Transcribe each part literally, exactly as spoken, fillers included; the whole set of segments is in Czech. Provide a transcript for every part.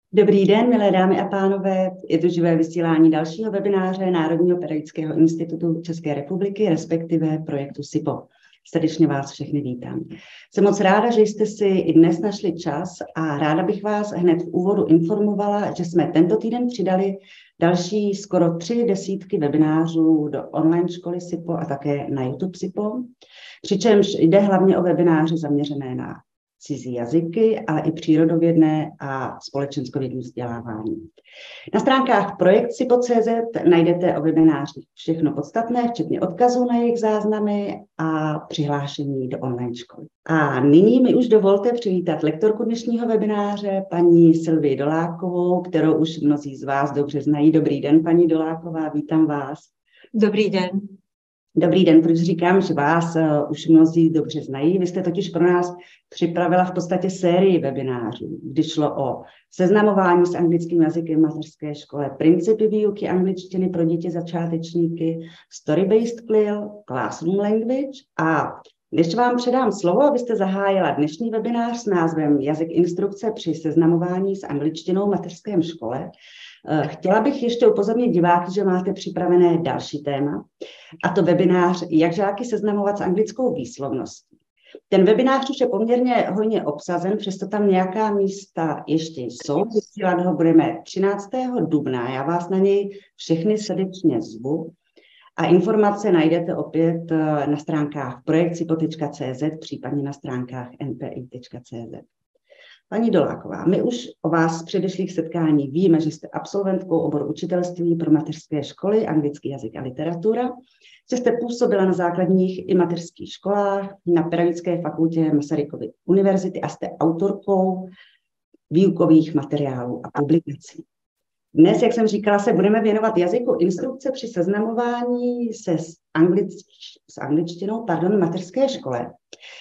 Dobrý den, milé dámy a pánové. Je to živé vysílání dalšího webináře Národního pedagogického institutu České republiky, respektive projektu S I P O. Srdečně vás všechny vítám. Jsem moc ráda, že jste si i dnes našli čas a ráda bych vás hned v úvodu informovala, že jsme tento týden přidali další skoro tři desítky webinářů do online školy S I P O a také na YouTube S I P O, přičemž jde hlavně o webináře zaměřené na cizí jazyky, ale i přírodovědné a společenskovědní vzdělávání. Na stránkách projekt S I P O tečka cé zet najdete o webinářích všechno podstatné, včetně odkazů na jejich záznamy a přihlášení do online školy. A nyní mi už dovolte přivítat lektorku dnešního webináře, paní Sylvii Dolákovou, kterou už mnozí z vás dobře znají. Dobrý den, paní Doláková, vítám vás. Dobrý den. Dobrý den, proč říkám, že vás uh, už mnozí dobře znají. Vy jste totiž pro nás připravila v podstatě sérii webinářů, kdy šlo o seznamování s anglickým jazykem v mateřské škole, principy výuky angličtiny pro děti začátečníky, story-based C L I L, classroom language. A když vám předám slovo, abyste zahájila dnešní webinář s názvem Jazyk instrukce při seznamování s angličtinou v mateřském škole, chtěla bych ještě upozornit diváky, že máte připravené další téma, a to webinář Jak žáky seznamovat s anglickou výslovností. Ten webinář už je poměrně hojně obsazen, přesto tam nějaká místa ještě jsou. Vysílat ho budeme třináctého dubna. Já vás na něj všechny srdečně zvu. A informace najdete opět na stránkách projekt S I P O tečka cé zet, případně na stránkách N P I tečka cé zet. Paní Doláková, my už o vás z předešlých setkání víme, že jste absolventkou oboru učitelství pro mateřské školy, anglický jazyk a literatura, že jste působila na základních i mateřských školách, na Pedagogické fakultě Masarykovy univerzity a jste autorkou výukových materiálů a publikací. Dnes, jak jsem říkala, se budeme věnovat jazyku instrukce při seznamování se s, anglič, s angličtinou pardon, v mateřské škole.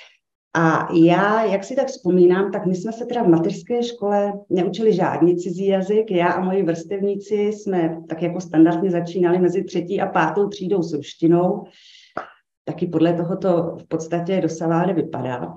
A já, jak si tak vzpomínám, tak my jsme se teda v mateřské škole neučili žádný cizí jazyk. Já a moji vrstevníci jsme tak jako standardně začínali mezi třetí a pátou třídou s ruštinou. Taky podle toho to v podstatě dosavále vypadá.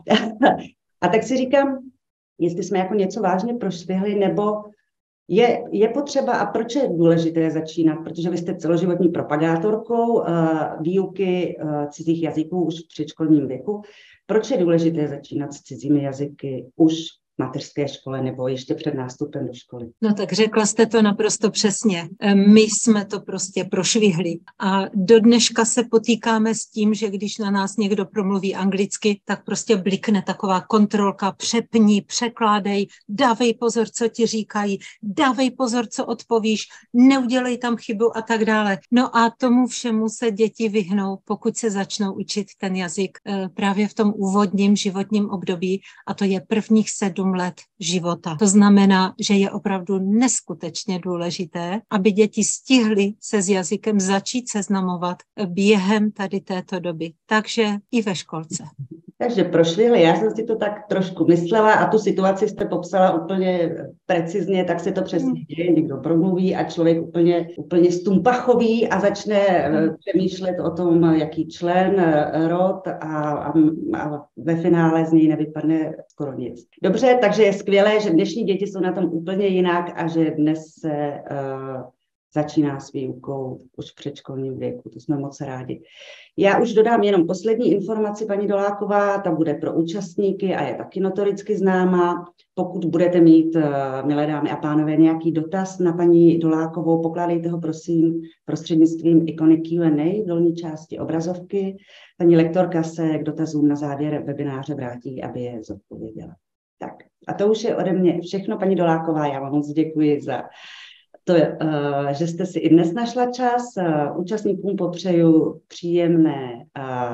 A tak si říkám, jestli jsme jako něco vážně prošvihli, nebo je, je potřeba a proč je důležité začínat, protože vy jste celoživotní propagátorkou uh, výuky uh, cizích jazyků už v předškolním věku. Proč je důležité začínat s cizími jazyky už v mateřské škole nebo ještě před nástupem do školy? No tak řekla jste to naprosto přesně. My jsme to prostě prošvihli a do dneška se potýkáme s tím, že když na nás někdo promluví anglicky, tak prostě blikne taková kontrolka, přepni, překládej, dávej pozor, co ti říkají, dávej pozor, co odpovíš, neudělej tam chybu a tak dále. No a tomu všemu se děti vyhnou, pokud se začnou učit ten jazyk právě v tom úvodním životním období, a to je prvních sedm let života. To znamená, že je opravdu neskutečně důležité, aby děti stihly se s jazykem začít seznamovat během tady této doby. Takže i ve školce. Takže prošvihli, já jsem si to tak trošku myslela a tu situaci jste popsala úplně precizně, tak se to přesně děje, někdo promluví a člověk úplně, úplně stumpachový a začne přemýšlet o tom, jaký člen, rod a, a, a ve finále z něj nevypadne skoro nic. Dobře, takže je skvělé, že dnešní děti jsou na tom úplně jinak a že dnes se uh, začíná s výukou už v předškolním věku, to jsme moc rádi. Já už dodám jenom poslední informaci, paní Doláková, ta bude pro účastníky a je taky notoricky známá. Pokud budete mít, milé dámy a pánové, nějaký dotaz na paní Dolákovou, pokládejte ho prosím prostřednictvím ikony Q and A v dolní části obrazovky. Paní lektorka se k dotazům na závěr webináře vrátí, aby je zodpověděla. Tak a to už je ode mě všechno, paní Doláková, já vám moc děkuji za to, že jste si i dnes našla čas. Účastníkům popřeju příjemné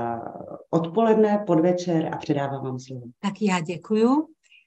odpoledne, podvečer a předávám vám slovo. Tak já děkuju.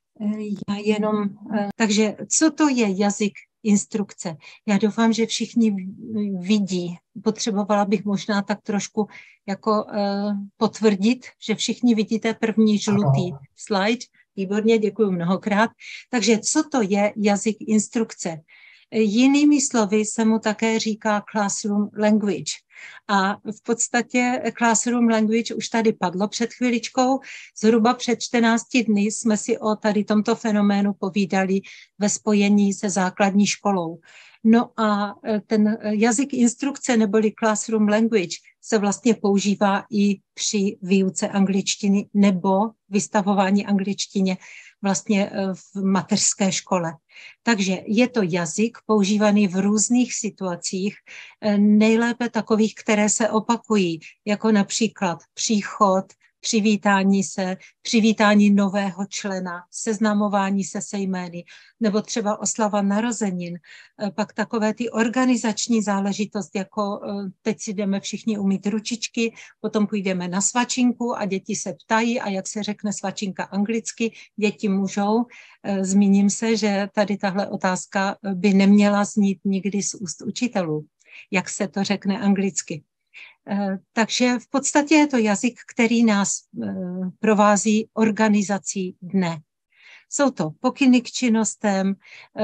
Já jenom, takže co to je jazyk instrukce? Já doufám, že všichni vidí. Potřebovala bych možná tak trošku jako potvrdit, že všichni vidíte první žlutý slide. Výborně, děkuji mnohokrát. Takže co to je jazyk instrukce? Jinými slovy se mu také říká classroom language. A v podstatě Classroom Language už tady padlo před chviličkou. Zhruba před čtrnácti dny jsme si o tady tomto fenoménu povídali ve spojení se základní školou. No a ten jazyk instrukce neboli Classroom Language se vlastně používá i při výuce angličtiny nebo vystavování angličtině vlastně v mateřské škole. Takže je to jazyk používaný v různých situacích, nejlépe takových, které se opakují, jako například příchod, přivítání se, přivítání nového člena, seznamování se se jmény, nebo třeba oslava narozenin, pak takové ty organizační záležitosti, jako teď si jdeme všichni umýt ručičky, potom půjdeme na svačinku a děti se ptají, a jak se řekne svačinka anglicky, děti můžou. Zmíním se, že tady tahle otázka by neměla znít nikdy z úst učitelů, jak se to řekne anglicky. Takže v podstatě je to jazyk, který nás provází organizací dne. Jsou to pokyny k činnostem,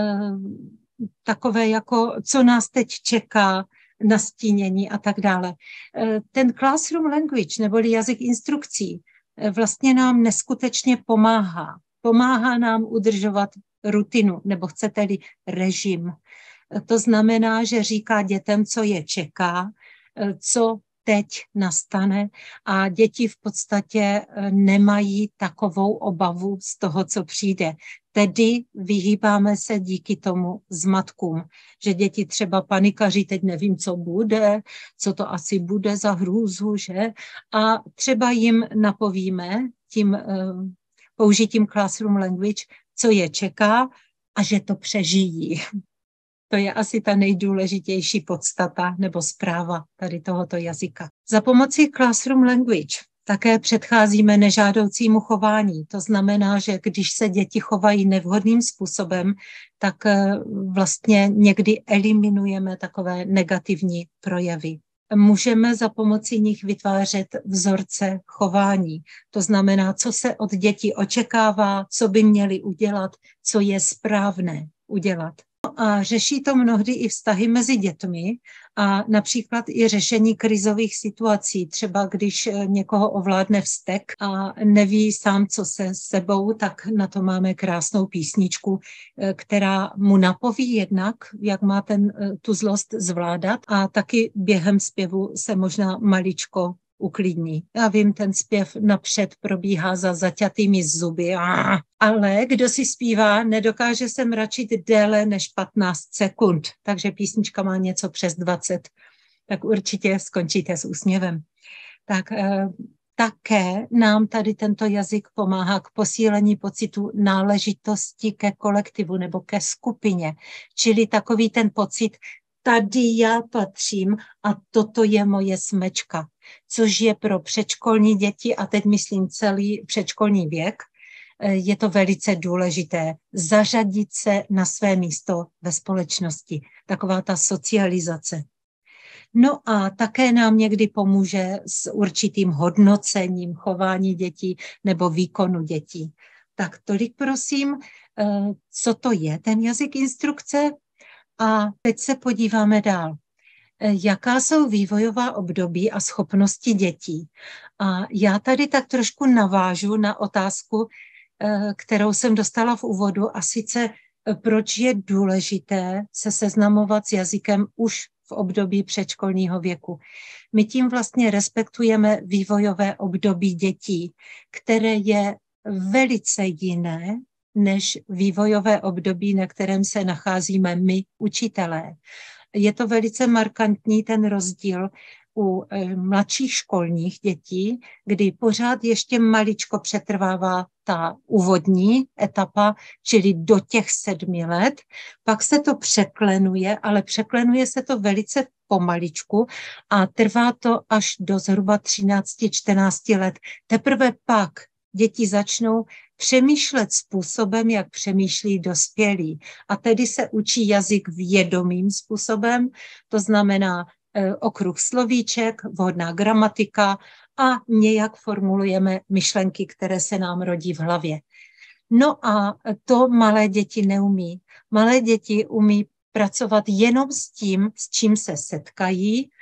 takové jako, co nás teď čeká, nastínění a tak dále. Ten Classroom Language, neboli jazyk instrukcí, vlastně nám neskutečně pomáhá. Pomáhá nám udržovat rutinu, nebo chcete-li režim. To znamená, že říká dětem, co je čeká, co teď nastane, a děti v podstatě nemají takovou obavu z toho, co přijde. Tedy vyhýbáme se díky tomu zmatkům, že děti třeba panikaří, teď nevím, co bude, co to asi bude za hrůzu, že? A třeba jim napovíme tím uh, použitím Classroom Language, co je čeká a že to přežijí. To je asi ta nejdůležitější podstata nebo zpráva tady tohoto jazyka. Za pomocí Classroom Language také předcházíme nežádoucímu chování. To znamená, že když se děti chovají nevhodným způsobem, tak vlastně někdy eliminujeme takové negativní projevy. Můžeme za pomocí nich vytvářet vzorce chování. To znamená, co se od dětí očekává, co by měli udělat, co je správné udělat. A řeší to mnohdy i vztahy mezi dětmi a například i řešení krizových situací. Třeba když někoho ovládne vztek a neví sám, co se sebou, tak na to máme krásnou písničku, která mu napoví jednak, jak má ten, tu zlost zvládat, a taky během zpěvu se možná maličko uklidní. Já vím, ten zpěv napřed probíhá za zaťatými zuby, ale kdo si zpívá, nedokáže se mračit déle než patnáct sekund, takže písnička má něco přes dvacet, tak určitě skončíte s úsměvem. Tak eh, také nám tady tento jazyk pomáhá k posílení pocitu náležitosti ke kolektivu nebo ke skupině, čili takový ten pocit, tady já patřím a toto je moje smečka, což je pro předškolní děti, a teď myslím celý předškolní věk, je to velice důležité. Zařadit se na své místo ve společnosti, taková ta socializace. No a také nám někdy pomůže s určitým hodnocením chování dětí nebo výkonu dětí. Tak tolik prosím, co to je ten jazyk instrukce. A teď se podíváme dál. Jaká jsou vývojová období a schopnosti dětí? A já tady tak trošku navážu na otázku, kterou jsem dostala v úvodu, a sice proč je důležité se seznamovat s jazykem už v období předškolního věku. My tím vlastně respektujeme vývojové období dětí, které je velice jiné než vývojové období, na kterém se nacházíme my, učitelé. Je to velice markantní ten rozdíl u mladších školních dětí, kdy pořád ještě maličko přetrvává ta úvodní etapa, čili do těch sedmi let. Pak se to překlenuje, ale překlenuje se to velice pomaličku a trvá to až do zhruba třinácti čtrnácti let. Teprve pak děti začnou přemýšlet způsobem, jak přemýšlí dospělí. A tedy se učí jazyk vědomým způsobem, to znamená e, okruh slovíček, vhodná gramatika a nějak formulujeme myšlenky, které se nám rodí v hlavě. No a to malé děti neumí. Malé děti umí pracovat jenom s tím, s čím se setkají,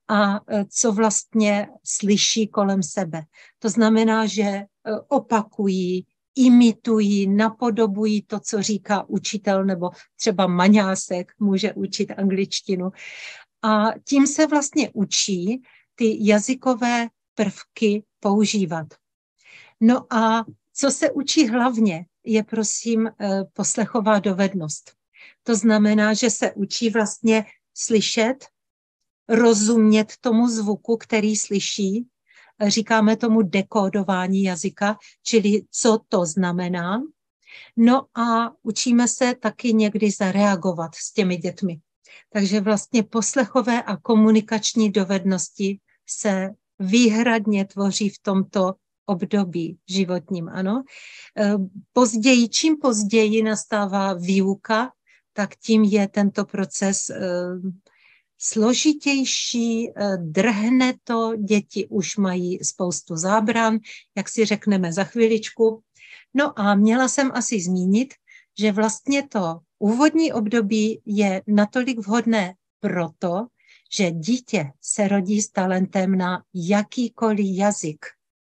a co vlastně slyší kolem sebe. To znamená, že opakují, imitují, napodobují to, co říká učitel, nebo třeba maňásek může učit angličtinu. A tím se vlastně učí ty jazykové prvky používat. No a co se učí hlavně, je prosím poslechová dovednost. To znamená, že se učí vlastně slyšet, rozumět tomu zvuku, který slyší. Říkáme tomu dekódování jazyka, čili co to znamená. No a učíme se taky někdy zareagovat s těmi dětmi. Takže vlastně poslechové a komunikační dovednosti se výhradně tvoří v tomto období životním, ano. Později, čím později nastává výuka, tak tím je tento proces složitější, drhne to, děti už mají spoustu zábran, jak si řekneme za chviličku. No a měla jsem asi zmínit, že vlastně to úvodní období je natolik vhodné proto, že dítě se rodí s talentem na jakýkoliv jazyk.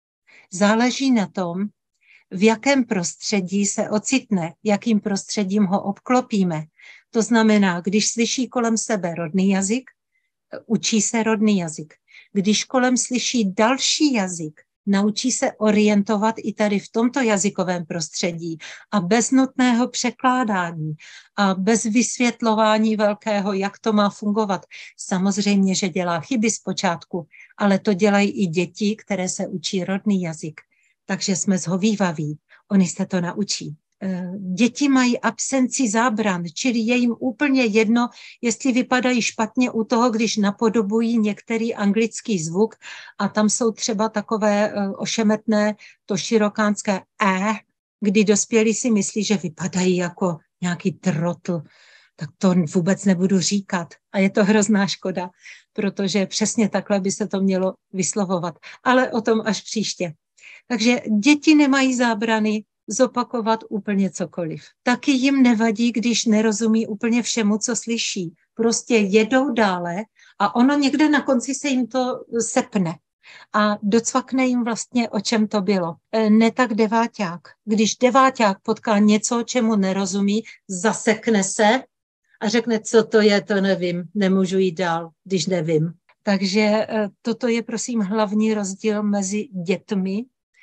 Záleží na tom, v jakém prostředí se ocitne, jakým prostředím ho obklopíme. To znamená, když slyší kolem sebe rodný jazyk, učí se rodný jazyk. Když kolem slyší další jazyk, naučí se orientovat i tady v tomto jazykovém prostředí a bez nutného překládání a bez vysvětlování velkého, jak to má fungovat. Samozřejmě, že dělá chyby zpočátku, ale to dělají i děti, které se učí rodný jazyk. Takže jsme zhovývaví, oni se to naučí. Děti mají absenci zábran, čili je jim úplně jedno, jestli vypadají špatně u toho, když napodobují některý anglický zvuk a tam jsou třeba takové ošemetné, to širokánské e, kdy dospělí si myslí, že vypadají jako nějaký trotl, tak to vůbec nebudu říkat. A je to hrozná škoda, protože přesně takhle by se to mělo vyslovovat. Ale o tom až příště. Takže děti nemají zábrany zopakovat úplně cokoliv. Taky jim nevadí, když nerozumí úplně všemu, co slyší. Prostě jedou dále a ono někde na konci se jim to sepne a docvakne jim vlastně, o čem to bylo. Ne tak deváťák. Když deváťák potká něco, čemu nerozumí, zasekne se a řekne, co to je, to nevím, nemůžu jít dál, když nevím. Takže toto je, prosím, hlavní rozdíl mezi dětmi,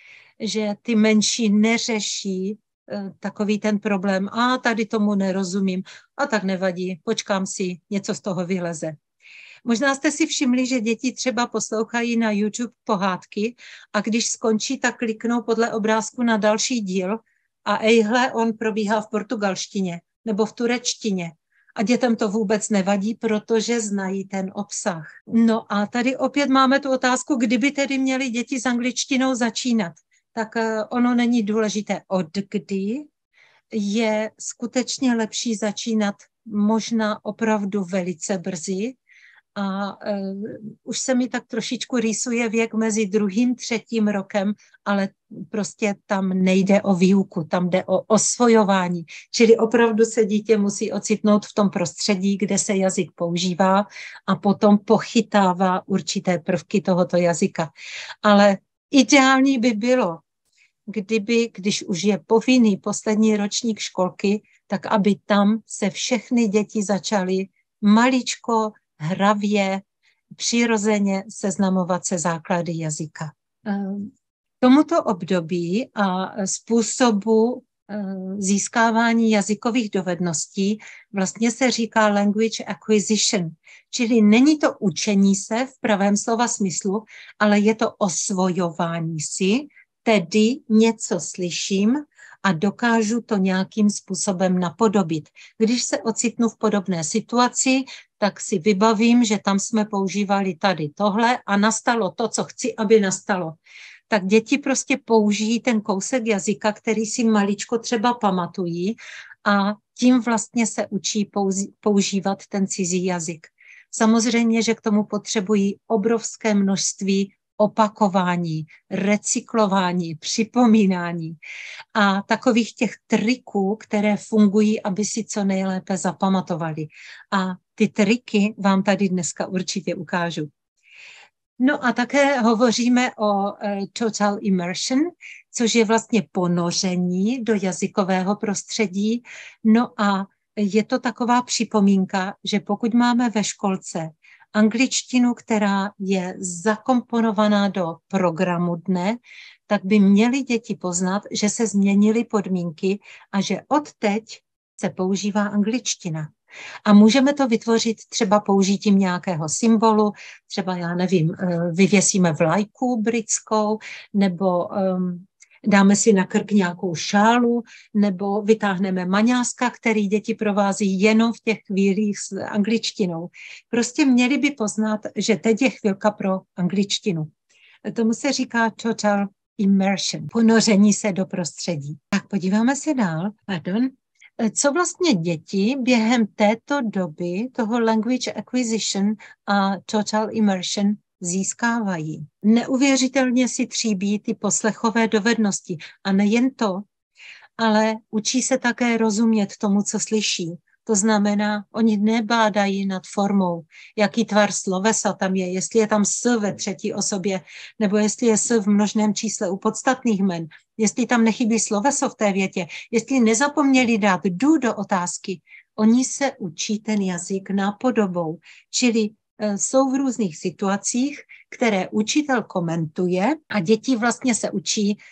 že ty menší neřeší takový ten problém. A tady tomu nerozumím. A tak nevadí, počkám si, něco z toho vyleze. Možná jste si všimli, že děti třeba poslouchají na YouTube pohádky a když skončí, tak kliknou podle obrázku na další díl a ejhle, on probíhá v portugalštině nebo v turečtině. A dětem to vůbec nevadí, protože znají ten obsah. No a tady opět máme tu otázku, kdyby tedy měly děti s angličtinou začínat. Tak ono není důležité od kdy, je skutečně lepší začínat možná opravdu velice brzy a uh, už se mi tak trošičku rýsuje věk mezi druhým, třetím rokem, ale prostě tam nejde o výuku, tam jde o osvojování, čili opravdu se dítě musí ocitnout v tom prostředí, kde se jazyk používá a potom pochytává určité prvky tohoto jazyka. Ale ideální by bylo, kdyby, když už je povinný poslední ročník školky, tak aby tam se všechny děti začaly maličko, hravě, přirozeně seznamovat se základy jazyka. Tomuto období a způsobu získávání jazykových dovedností vlastně se říká language acquisition, čili není to učení se v pravém slova smyslu, ale je to osvojování si, tedy něco slyším a dokážu to nějakým způsobem napodobit. Když se ocitnu v podobné situaci, tak si vybavím, že tam jsme používali tady tohle a nastalo to, co chci, aby nastalo. Tak děti prostě použijí ten kousek jazyka, který si maličko třeba pamatují a tím vlastně se učí používat ten cizí jazyk. Samozřejmě, že k tomu potřebují obrovské množství opakování, recyklování, připomínání a takových těch triků, které fungují, aby si co nejlépe zapamatovali. A ty triky vám tady dneska určitě ukážu. No a také hovoříme o uh, total immersion, což je vlastně ponoření do jazykového prostředí. No a je to taková připomínka, že pokud máme ve školce angličtinu, která je zakomponovaná do programu dne, tak by měly děti poznat, že se změnily podmínky a že odteď se používá angličtina. A můžeme to vytvořit třeba použitím nějakého symbolu, třeba, já nevím, vyvěsíme vlajku britskou, nebo um, dáme si na krk nějakou šálu, nebo vytáhneme maňáska, který děti provází jenom v těch chvílích s angličtinou. Prostě měli by poznat, že teď je chvilka pro angličtinu. Tomu se říká total immersion, ponoření se do prostředí. Tak podíváme se dál. Pardon. Co vlastně děti během této doby, toho language acquisition a total immersion, získávají? Neuvěřitelně si tříbí ty poslechové dovednosti. A nejen to, ale učí se také rozumět tomu, co slyší. To znamená, oni nebádají nad formou, jaký tvar slovesa tam je, jestli je tam s ve třetí osobě, nebo jestli je s v množném čísle u podstatných jmen, jestli tam nechybí sloveso v té větě, jestli nezapomněli dát du do otázky. Oni se učí ten jazyk nápodobou, čili e, jsou v různých situacích, které učitel komentuje a děti vlastně se učí e,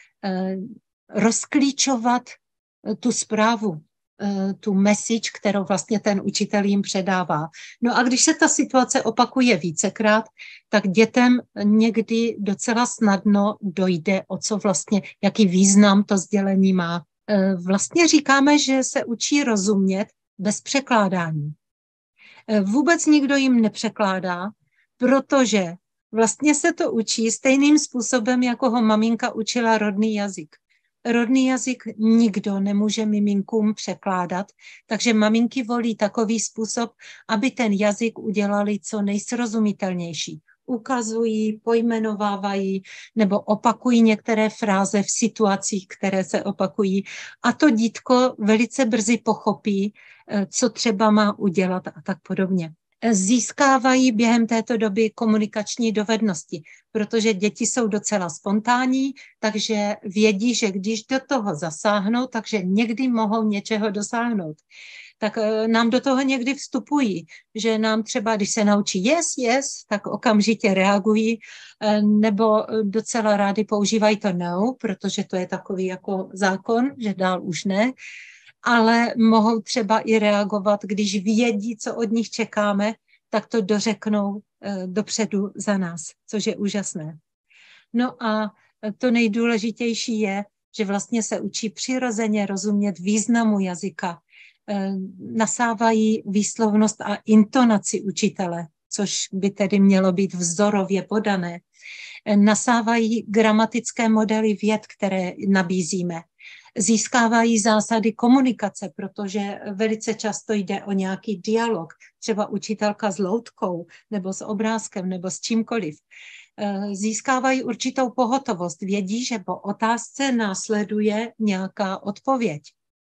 rozklíčovat e, tu zprávu, tu message, kterou vlastně ten učitel jim předává. No a když se ta situace opakuje vícekrát, tak dětem někdy docela snadno dojde, o co vlastně, jaký význam to sdělení má. Vlastně říkáme, že se učí rozumět bez překládání. Vůbec nikdo jim nepřekládá, protože vlastně se to učí stejným způsobem, jako ho maminka učila rodný jazyk. Rodný jazyk nikdo nemůže miminkům překládat, takže maminky volí takový způsob, aby ten jazyk udělali co nejsrozumitelnější. Ukazují, pojmenovávají nebo opakují některé fráze v situacích, které se opakují. A to dítko velice brzy pochopí, co třeba má udělat a tak podobně. Získávají během této doby komunikační dovednosti, protože děti jsou docela spontánní, takže vědí, že když do toho zasáhnou, takže někdy mohou něčeho dosáhnout. Tak nám do toho někdy vstupují, že nám třeba, když se naučí yes, yes, tak okamžitě reagují, nebo docela rádi používají to no, protože to je takový jako zákon, že dál už ne, ale mohou třeba i reagovat, když vědí, co od nich čekáme, tak to dořeknou e, dopředu za nás, což je úžasné. No a to nejdůležitější je, že vlastně se učí přirozeně rozumět významu jazyka, e, nasávají výslovnost a intonaci učitele, což by tedy mělo být vzorově podané. E, nasávají gramatické modely vět, které nabízíme. Získávají zásady komunikace, protože velice často jde o nějaký dialog, třeba učitelka s loutkou, nebo s obrázkem, nebo s čímkoliv. Získávají určitou pohotovost, vědí, že po otázce následuje nějaká odpověď.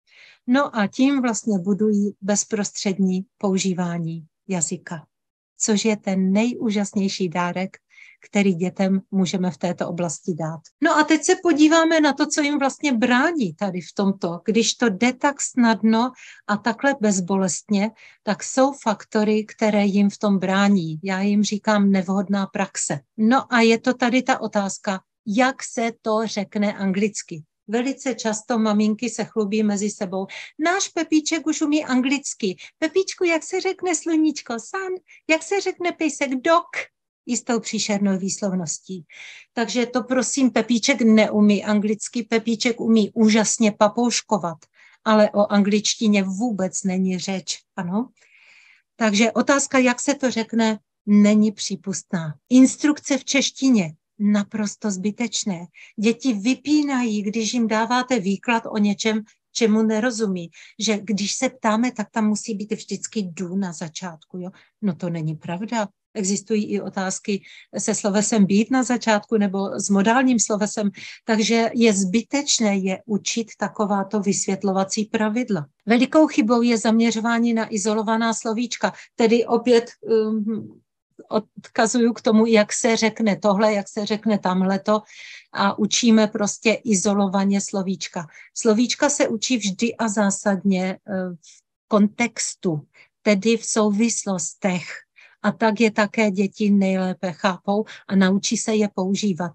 No a tím vlastně budují bezprostřední používání jazyka, což je ten nejúžasnější dárek, který dětem můžeme v této oblasti dát. No a teď se podíváme na to, co jim vlastně brání tady v tomto. Když to jde tak snadno a takhle bezbolestně, tak jsou faktory, které jim v tom brání. Já jim říkám nevhodná praxe. No a je to tady ta otázka, jak se to řekne anglicky. Velice často maminky se chlubí mezi sebou. Náš Pepíček už umí anglicky. Pepíčku, jak se řekne sluníčko? Sun. Jak se řekne pejsek? Dog. I s tou příšernou výslovností. Takže to prosím, Pepíček neumí anglicky, Pepíček umí úžasně papouškovat, ale o angličtině vůbec není řeč, ano? Takže otázka, jak se to řekne, není přípustná. Instrukce v češtině, naprosto zbytečné. Děti vypínají, když jim dáváte výklad o něčem, čemu nerozumí, že když se ptáme, tak tam musí být vždycky du na začátku, jo? No to není pravda. Existují i otázky se slovesem být na začátku nebo s modálním slovesem, takže je zbytečné je učit takováto vysvětlovací pravidla. Velikou chybou je zaměřování na izolovaná slovíčka, tedy opět um, odkazuju k tomu, jak se řekne tohle, jak se řekne tamhleto a učíme prostě izolovaně slovíčka. Slovíčka se učí vždy a zásadně v kontextu, tedy v souvislostech. A tak je také děti nejlépe chápou a naučí se je používat.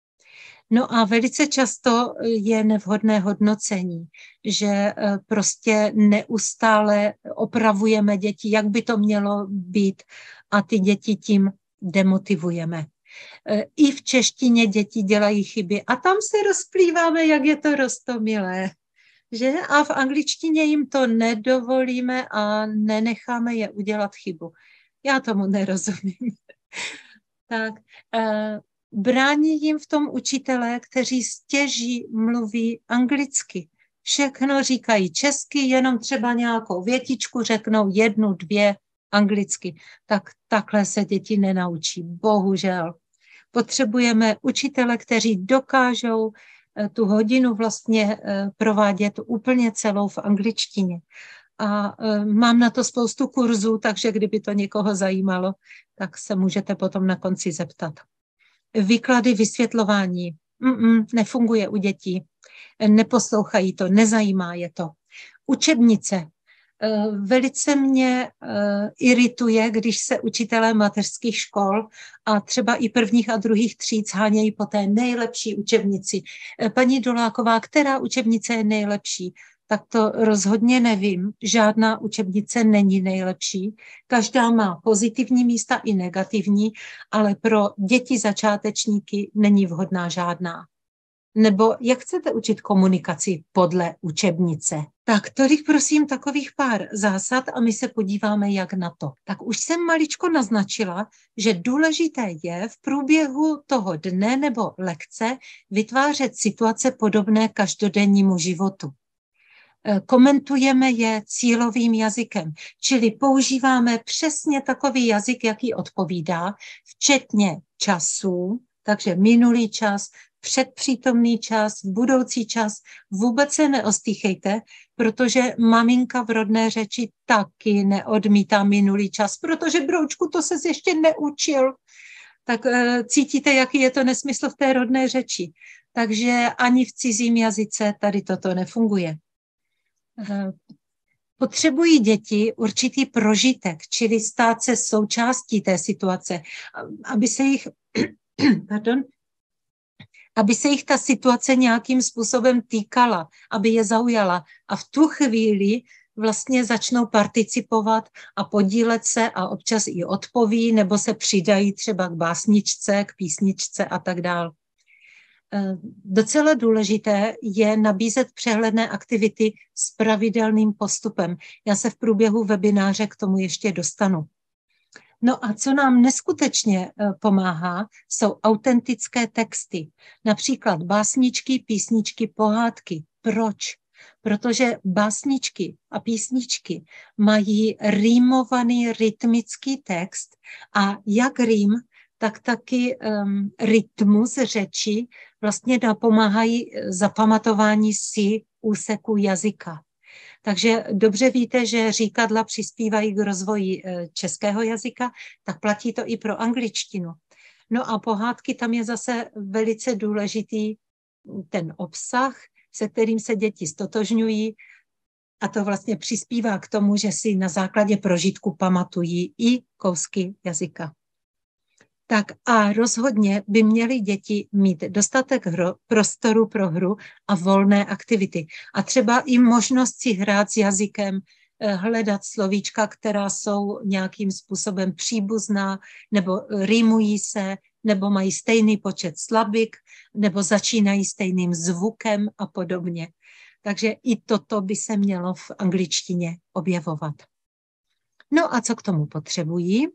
No a velice často je nevhodné hodnocení, že prostě neustále opravujeme děti, jak by to mělo být a ty děti tím demotivujeme. I v češtině děti dělají chyby a tam se rozplýváme, jak je to roztomilé. Že? A v angličtině jim to nedovolíme a nenecháme je udělat chybu. Já tomu nerozumím. Tak, eh, brání jim v tom učitelé, kteří stěží mluví anglicky. Všechno říkají česky, jenom třeba nějakou větičku řeknou jednu, dvě anglicky. Tak takhle se děti nenaučí, bohužel. Potřebujeme učitele, kteří dokážou tu hodinu vlastně provádět úplně celou v angličtině. A mám na to spoustu kurzů, takže kdyby to někoho zajímalo, tak se můžete potom na konci zeptat. Výklady, vysvětlování Mm-mm, nefunguje u dětí, neposlouchají to, nezajímá je to. Učebnice. Velice mě irituje, když se učitelé mateřských škol a třeba i prvních a druhých tříd shánějí po té nejlepší učebnici. Paní Doláková, která učebnice je nejlepší? Tak to rozhodně nevím. Žádná učebnice není nejlepší. Každá má pozitivní místa i negativní, ale pro děti začátečníky není vhodná žádná. Nebo jak chcete učit komunikaci podle učebnice? Tak tolik prosím takových pár zásad a my se podíváme, jak na to. Tak už jsem maličko naznačila, že důležité je v průběhu toho dne nebo lekce vytvářet situace podobné každodennímu životu. Komentujeme je cílovým jazykem, čili používáme přesně takový jazyk, jaký odpovídá, včetně času, takže minulý čas, předpřítomný čas, budoucí čas. Vůbec se neostýchejte, protože maminka v rodné řeči taky neodmítá minulý čas, protože broučku, to ses ještě neučil. Tak e, cítíte, jaký je to nesmysl v té rodné řeči. Takže ani v cizím jazyce tady toto nefunguje. E, potřebují děti určitý prožitek, čili stát se součástí té situace, aby se jich, pardon, aby se jich ta situace nějakým způsobem týkala, aby je zaujala. A v tu chvíli vlastně začnou participovat a podílet se a občas i odpoví, nebo se přidají třeba k básničce, k písničce a tak dál. Docela důležité je nabízet přehledné aktivity s pravidelným postupem. Já se v průběhu webináře k tomu ještě dostanu. No a co nám neskutečně pomáhá, jsou autentické texty. Například básničky, písničky, pohádky. Proč? Protože básničky a písničky mají rýmovaný rytmický text a jak rým, tak taky um, rytmus řeči vlastně napomáhají zapamatování si úseků jazyka. Takže dobře víte, že říkadla přispívají k rozvoji českého jazyka, tak platí to i pro angličtinu. No a pohádky, tam je zase velice důležitý ten obsah, se kterým se děti stotožňují a to vlastně přispívá k tomu, že si na základě prožitku pamatují i kousky jazyka. Tak a rozhodně by měly děti mít dostatek hro, prostoru pro hru a volné aktivity. A třeba i možnost si hrát s jazykem, hledat slovíčka, která jsou nějakým způsobem příbuzná, nebo rýmují se, nebo mají stejný počet slabik, nebo začínají stejným zvukem a podobně. Takže i toto by se mělo v angličtině objevovat. No a co k tomu potřebují?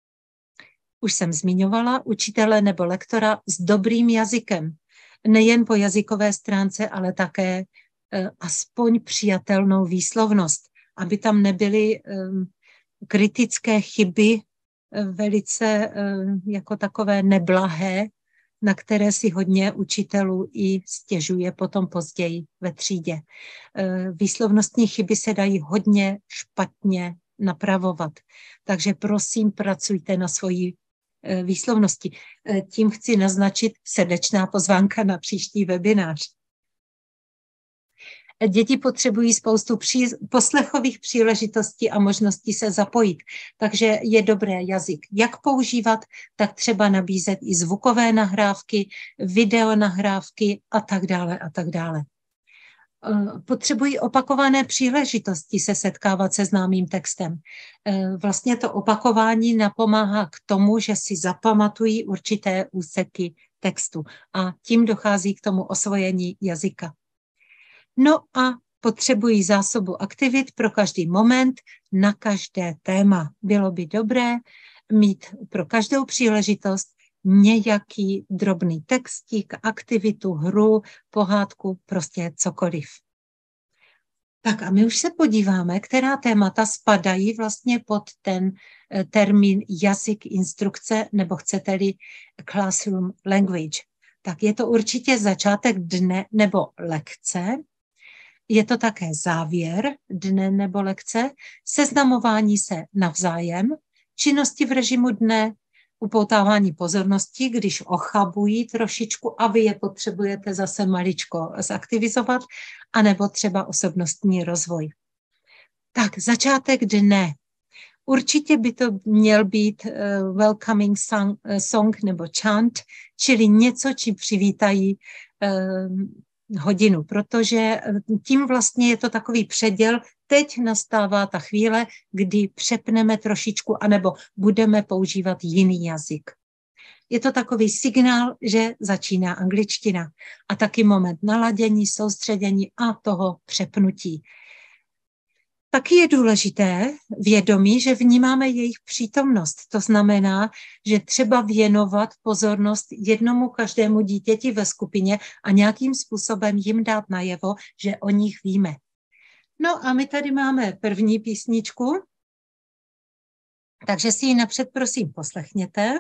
Už jsem zmiňovala, učitele nebo lektora s dobrým jazykem. Nejen po jazykové stránce, ale také eh, aspoň přijatelnou výslovnost, aby tam nebyly eh, kritické chyby, eh, velice eh, jako takové neblahé, na které si hodně učitelů i stěžuje potom později ve třídě. Eh, výslovnostní chyby se dají hodně špatně napravovat. Takže prosím, pracujte na svojí výslovnosti. Tím chci naznačit srdečná pozvánka na příští webinář. Děti potřebují spoustu pří, poslechových příležitostí a možností se zapojit, takže je dobré jazyk jak používat, tak třeba nabízet i zvukové nahrávky, videonahrávky a tak dále a tak dále. Potřebují opakované příležitosti se setkávat se známým textem. Vlastně to opakování napomáhá k tomu, že si zapamatují určité úseky textu a tím dochází k tomu osvojení jazyka. No a potřebují zásobu aktivit pro každý moment, na každé téma. Bylo by dobré mít pro každou příležitost nějaký drobný textík, aktivitu, hru, pohádku, prostě cokoliv. Tak a my už se podíváme, která témata spadají vlastně pod ten termín jazyk instrukce, nebo chcete-li classroom language. Tak je to určitě začátek dne nebo lekce, je to také závěr dne nebo lekce, seznamování se navzájem, činnosti v režimu dne, upoutávání pozornosti, když ochabují trošičku a vy je potřebujete zase maličko zaktivizovat, anebo třeba osobnostní rozvoj. Tak, začátek dne. Určitě by to měl být uh, welcoming song, uh, song nebo chant, čili něco, čím přivítají uh, hodinu, protože tím vlastně je to takový předěl. Teď nastává ta chvíle, kdy přepneme trošičku, anebo budeme používat jiný jazyk. Je to takový signál, že začíná angličtina a taky moment naladění, soustředění a toho přepnutí. Taky je důležité vědomí, že vnímáme jejich přítomnost. To znamená, že třeba věnovat pozornost jednomu každému dítěti ve skupině a nějakým způsobem jim dát najevo, že o nich víme. No a my tady máme první písničku, takže si ji napřed prosím poslechněte.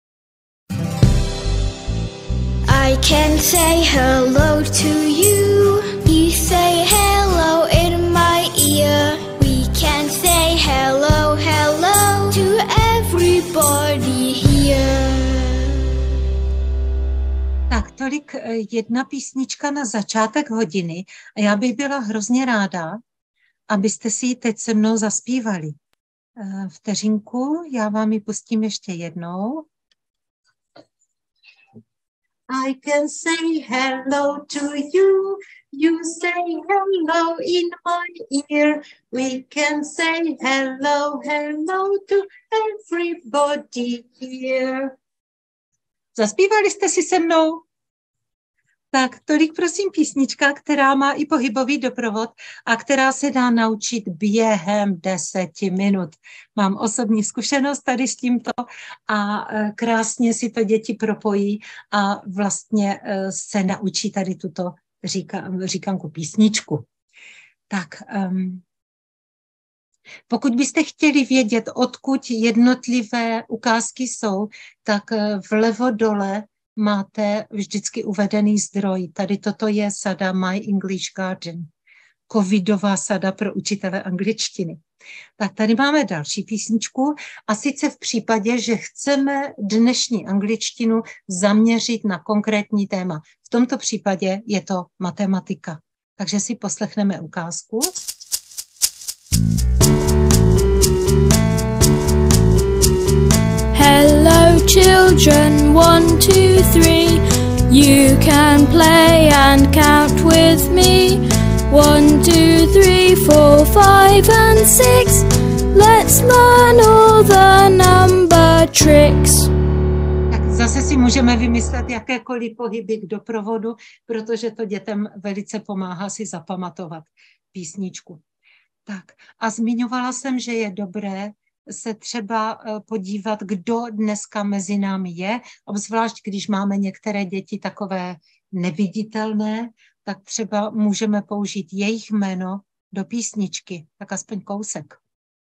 I can say hello to you, you say hello in my ear. We can say hello, hello to everybody here. Tak tolik jedna písnička na začátek hodiny a já bych byla hrozně ráda, abyste si ji teď se mnou zaspívali. Vteřinku, já vám ji pustím ještě jednou. I can say hello to you, you say hello in my ear. We can say hello, hello to everybody here. Zaspívali jste si se mnou? Tak tolik prosím písnička, která má i pohybový doprovod a která se dá naučit během deseti minut. Mám osobní zkušenost tady s tímto a krásně si to děti propojí a vlastně se naučí tady tuto říkám, říkánku písničku. Tak um, pokud byste chtěli vědět, odkud jednotlivé ukázky jsou, tak vlevo dole máte vždycky uvedený zdroj. Tady toto je sada My English Garden, covidová sada pro učitele angličtiny. Tak tady máme další písničku a sice v případě, že chceme dnešní angličtinu zaměřit na konkrétní téma. V tomto případě je to matematika. Takže si poslechneme ukázku. Hello children, one, two, three. You can play and count with me. One, two, three, four, five and six. Let's learn all the number tricks. Tak zase si můžeme vymyslet jakékoliv pohyby k doprovodu, protože to dětem velice pomáhá si zapamatovat písničku. Tak a zmiňovala jsem, že je dobré se třeba podívat, kdo dneska mezi námi je, obzvlášť když máme některé děti takové neviditelné, tak třeba můžeme použít jejich jméno do písničky, tak aspoň kousek.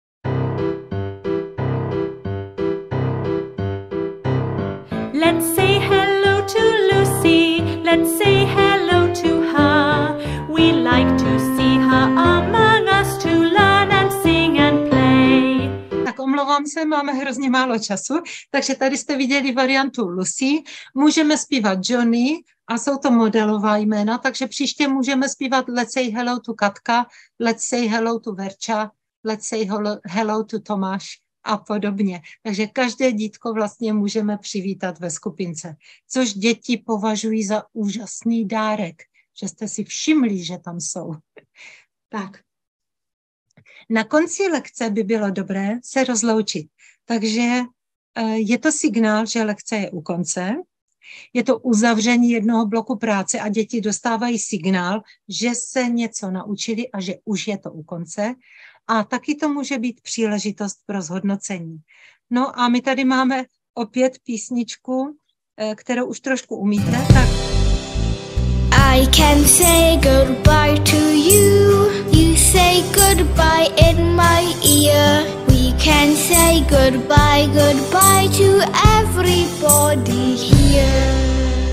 Let's say hello to Lucy, let's say hello to her. We like to see her among us to learn and sing and play. Tak omlouvám omlouvám se, máme hrozně málo času, takže tady jste viděli variantu Lucy, můžeme zpívat Johnny a jsou to modelová jména, takže příště můžeme zpívat Let's say hello to Katka, Let's say hello to Verča, Let's say hello, hello to Tomáš a podobně. Takže každé dítko vlastně můžeme přivítat ve skupince, což děti považují za úžasný dárek, že jste si všimli, že tam jsou. Tak. Na konci lekce by bylo dobré se rozloučit. Takže je to signál, že lekce je u konce. Je to uzavření jednoho bloku práce a děti dostávají signál, že se něco naučili a že už je to u konce. A taky to může být příležitost pro zhodnocení. No a my tady máme opět písničku, kterou už trošku umíte. Tak. I can say goodbye to you. You say goodbye in my ear. We can say goodbye, goodbye to everybody here.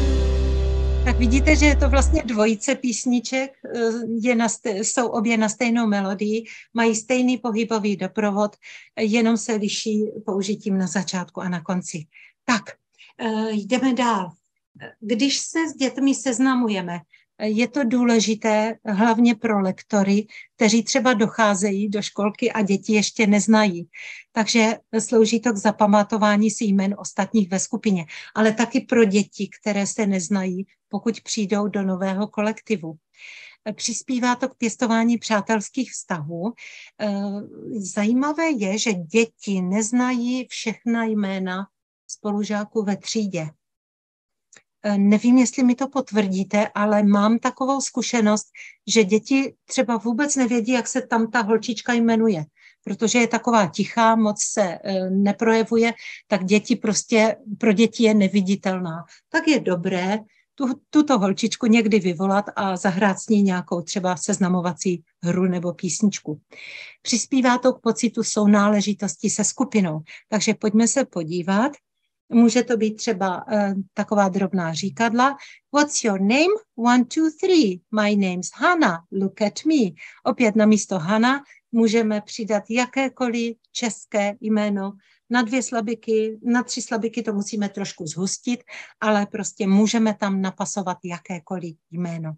Tak vidíte, že je to vlastně dvojice písniček, je na st- jsou obě na stejnou melodii, mají stejný pohybový doprovod, jenom se liší použitím na začátku a na konci. Tak, jdeme dál. Když se s dětmi seznamujeme, je to důležité hlavně pro lektory, kteří třeba docházejí do školky a děti ještě neznají. Takže slouží to k zapamatování si jmen ostatních ve skupině, ale taky pro děti, které se neznají, pokud přijdou do nového kolektivu. Přispívá to k pěstování přátelských vztahů. Zajímavé je, že děti neznají všechna jména spolužáků ve třídě. Nevím, jestli mi to potvrdíte, ale mám takovou zkušenost, že děti třeba vůbec nevědí, jak se tam ta holčička jmenuje, protože je taková tichá, moc se neprojevuje, tak děti prostě, pro děti je neviditelná. Tak je dobré tu, tuto holčičku někdy vyvolat a zahrát s ní nějakou třeba seznamovací hru nebo písničku. Přispívá to k pocitu sounáležitosti se skupinou, takže pojďme se podívat. Může to být třeba uh, taková drobná říkadla. What's your name? One, two, three. My name's Hannah. Look at me. Opět na místo Hannah můžeme přidat jakékoliv české jméno. Na dvě slabiky, na tři slabiky to musíme trošku zhustit, ale prostě můžeme tam napasovat jakékoliv jméno.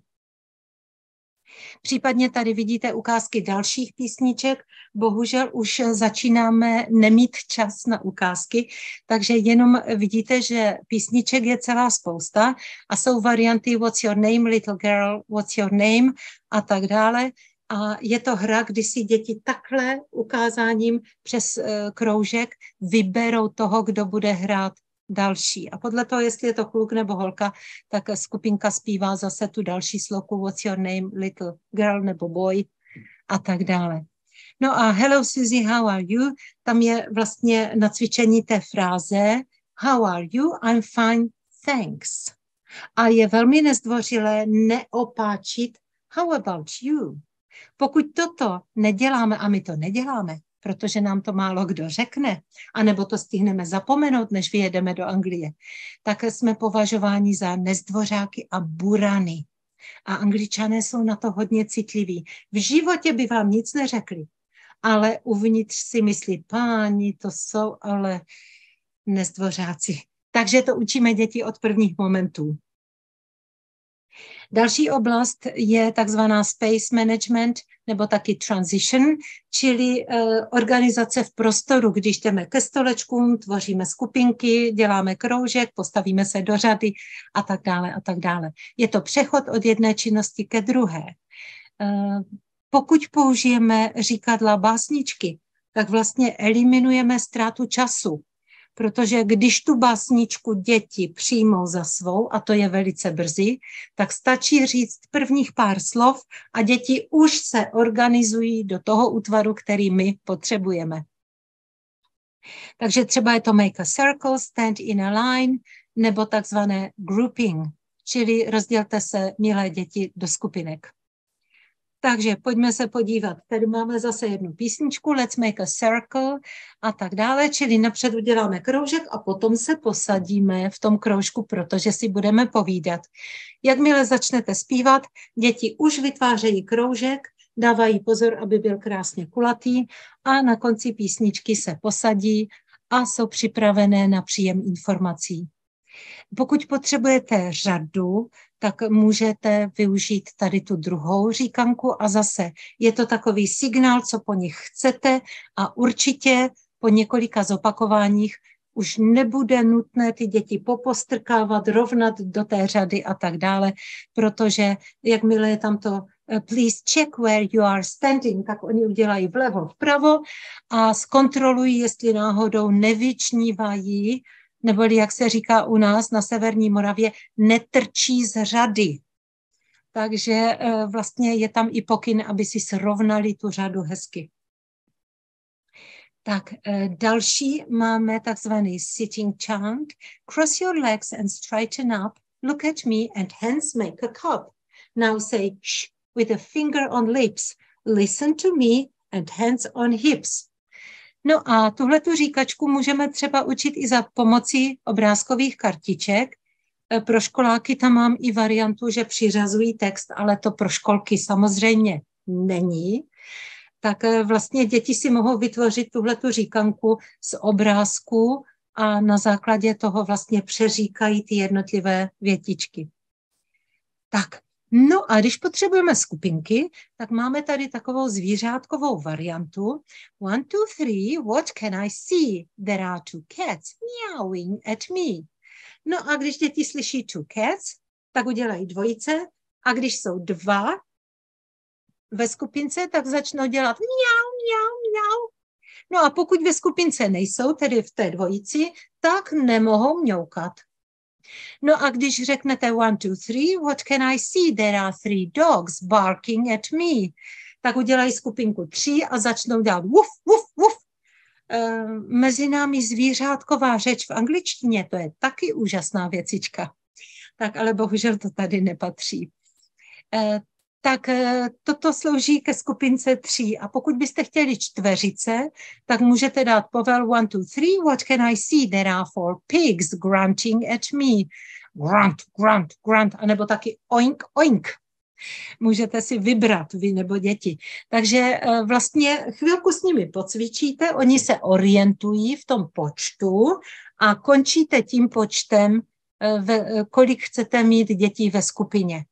Případně tady vidíte ukázky dalších písniček. Bohužel už začínáme nemít čas na ukázky, takže jenom vidíte, že písniček je celá spousta a jsou varianty What's your name, little girl, what's your name a tak dále. A je to hra, kdy si děti takhle ukázáním přes uh, kroužek vyberou toho, kdo bude hrát další. A podle toho, jestli je to kluk nebo holka, tak skupinka zpívá zase tu další sloku What's your name, little girl nebo boy a tak dále. No a hello Susie, how are you? Tam je vlastně nacvičení té fráze How are you? I'm fine, thanks. A je velmi nezdvořilé neopáčit How about you? Pokud toto neděláme, a my to neděláme, protože nám to málo kdo řekne, anebo to stihneme zapomenout, než vyjedeme do Anglie, tak jsme považováni za nezdvořáky a burany. A Angličané jsou na to hodně citliví. V životě by vám nic neřekli, ale uvnitř si myslí, páni, to jsou ale nezdvořáci. Takže to učíme děti od prvních momentů. Další oblast je takzvaná space management nebo taky transition, čili uh, organizace v prostoru, když jdeme ke stolečkům, tvoříme skupinky, děláme kroužek, postavíme se do řady a tak dále a tak dále. Je to přechod od jedné činnosti ke druhé. Uh, pokud použijeme říkadla básničky, tak vlastně eliminujeme ztrátu času. Protože když tu básničku děti přijmou za svou, a to je velice brzy, tak stačí říct prvních pár slov a děti už se organizují do toho útvaru, který my potřebujeme. Takže třeba je to make a circle, stand in a line, nebo takzvané grouping, čili rozdělte se, milé děti, do skupinek. Takže pojďme se podívat. Tady máme zase jednu písničku, Let's make a circle a tak dále, čili napřed uděláme kroužek a potom se posadíme v tom kroužku, protože si budeme povídat. Jakmile začnete zpívat, děti už vytvářejí kroužek, dávají pozor, aby byl krásně kulatý a na konci písničky se posadí a jsou připravené na příjem informací. Pokud potřebujete řadu, tak můžete využít tady tu druhou říkanku a zase je to takový signál, co po nich chcete a určitě po několika zopakováních už nebude nutné ty děti popostrkávat, rovnat do té řady a tak dále, protože jakmile je tam to please check where you are standing, tak oni udělají vlevo, vpravo a zkontrolují, jestli náhodou nevyčnívají, neboli jak se říká u nás na Severní Moravě, netrčí z řady. Takže vlastně je tam i pokyn, aby si srovnali tu řadu hezky. Tak další máme takzvaný sitting chant. Cross your legs and straighten up. Look at me and hands make a cup. Now say shh with a finger on lips. Listen to me and hands on hips. No a tuhletu říkačku můžeme třeba učit i za pomocí obrázkových kartiček. Pro školáky tam mám i variantu, že přiřazují text, ale to pro školky samozřejmě není. Tak vlastně děti si mohou vytvořit tuhletu říkanku z obrázku a na základě toho vlastně přeříkají ty jednotlivé větičky. Tak, no a když potřebujeme skupinky, tak máme tady takovou zvířátkovou variantu. One, two, three, what can I see? There are two cats meowing at me. No a když děti slyší two cats, tak udělají dvojice a když jsou dva ve skupince, tak začnou dělat mňau, mňau, mňau. No a pokud ve skupince nejsou, tedy v té dvojici, tak nemohou mňoukat. No a když řeknete one, two, three, what can I see? There are three dogs barking at me. Tak udělají skupinku tří a začnou dělat wuf, wuf, wuf. E, mezi námi zvířátková řeč v angličtině, to je taky úžasná věcička. Tak ale bohužel to tady nepatří. E, tak toto slouží ke skupince tří. A pokud byste chtěli čtveřice, tak můžete dát povel one, two, three, what can I see? There are four pigs grunting at me. Grunt, grunt, grunt, anebo taky oink, oink. Můžete si vybrat, vy nebo děti. Takže vlastně chvilku s nimi pocvičíte, oni se orientují v tom počtu a končíte tím počtem, kolik chcete mít dětí ve skupině.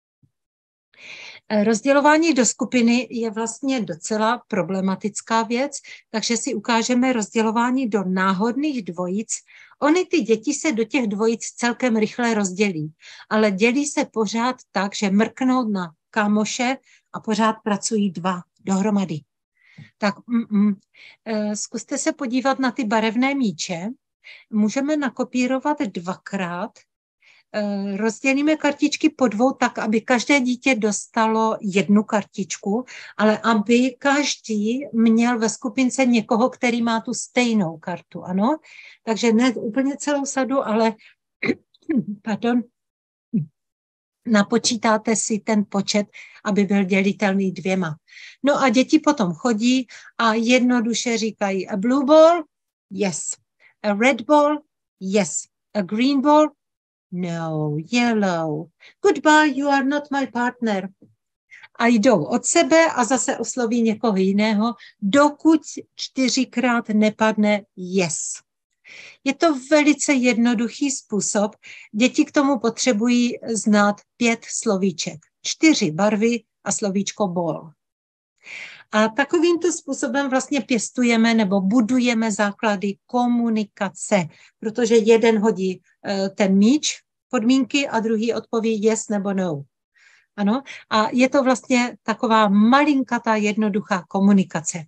Rozdělování do skupiny je vlastně docela problematická věc, takže si ukážeme rozdělování do náhodných dvojic. Ony ty děti se do těch dvojic celkem rychle rozdělí, ale dělí se pořád tak, že mrknou na kámoše a pořád pracují dva dohromady. Tak mm, mm, zkuste se podívat na ty barevné míče. Můžeme nakopírovat dvakrát. Rozdělíme kartičky po dvou tak, aby každé dítě dostalo jednu kartičku, ale aby každý měl ve skupince někoho, který má tu stejnou kartu, ano? Takže ne úplně celou sadu, ale pardon, napočítáte si ten počet, aby byl dělitelný dvěma. No a děti potom chodí a jednoduše říkají a blue ball, yes. A red ball, yes. A green ball, no, yellow. Goodbye, you are not my partner. A jdou od sebe a zase osloví někoho jiného, dokud čtyřikrát nepadne yes. Je to velice jednoduchý způsob. Děti k tomu potřebují znát pět slovíček. Čtyři barvy a slovíčko ball. A takovýmto způsobem vlastně pěstujeme nebo budujeme základy komunikace, protože jeden hodí ten míč, podmínky a druhý odpoví yes nebo no. Ano? A je to vlastně taková malinkatá jednoduchá komunikace.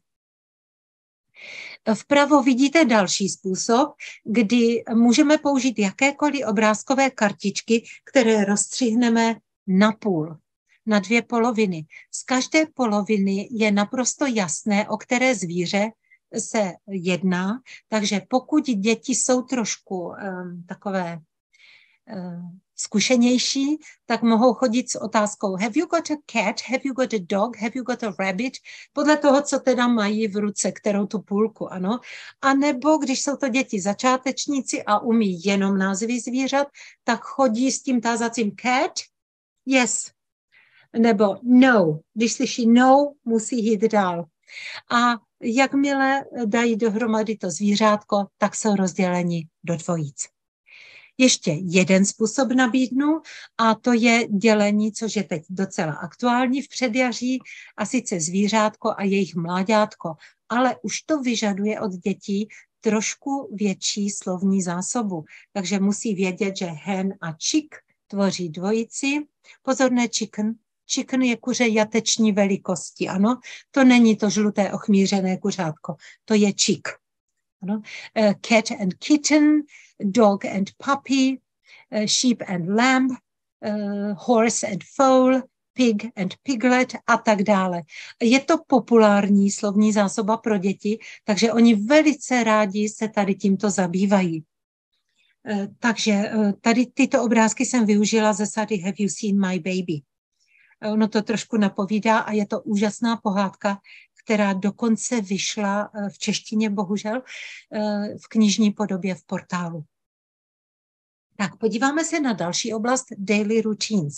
Vpravo vidíte další způsob, kdy můžeme použít jakékoliv obrázkové kartičky, které rozstřihneme na půl, na dvě poloviny. Z každé poloviny je naprosto jasné, o které zvíře se jedná, takže pokud děti jsou trošku um, takové um, zkušenější, tak mohou chodit s otázkou have you got a cat, have you got a dog, have you got a rabbit, podle toho, co teda mají v ruce, kterou tu půlku, ano. A nebo když jsou to děti začátečníci a umí jenom názvy zvířat, tak chodí s tím tázacím cat, yes. nebo no. Když slyší no, musí jít dál. A jakmile dají dohromady to zvířátko, tak jsou rozděleni do dvojic. Ještě jeden způsob nabídnu a to je dělení, což je teď docela aktuální v předjaří, a sice zvířátko a jejich mláďátko. Ale už to vyžaduje od dětí trošku větší slovní zásobu. Takže musí vědět, že hen a chick tvoří dvojici. Pozor, ne chicken. Chicken je kuře jateční velikosti, ano. To není to žluté ochmířené kuřátko, to je chick. Ano. Uh, cat and kitten, dog and puppy, uh, sheep and lamb, uh, horse and foal, pig and piglet a tak dále. Je to populární slovní zásoba pro děti, takže oni velice rádi se tady tímto zabývají. Uh, takže uh, tady tyto obrázky jsem využila ze sady Have you seen my baby? Ono to trošku napovídá a je to úžasná pohádka, která dokonce vyšla v češtině, bohužel, v knižní podobě v portálu. Tak, podíváme se na další oblast daily routines.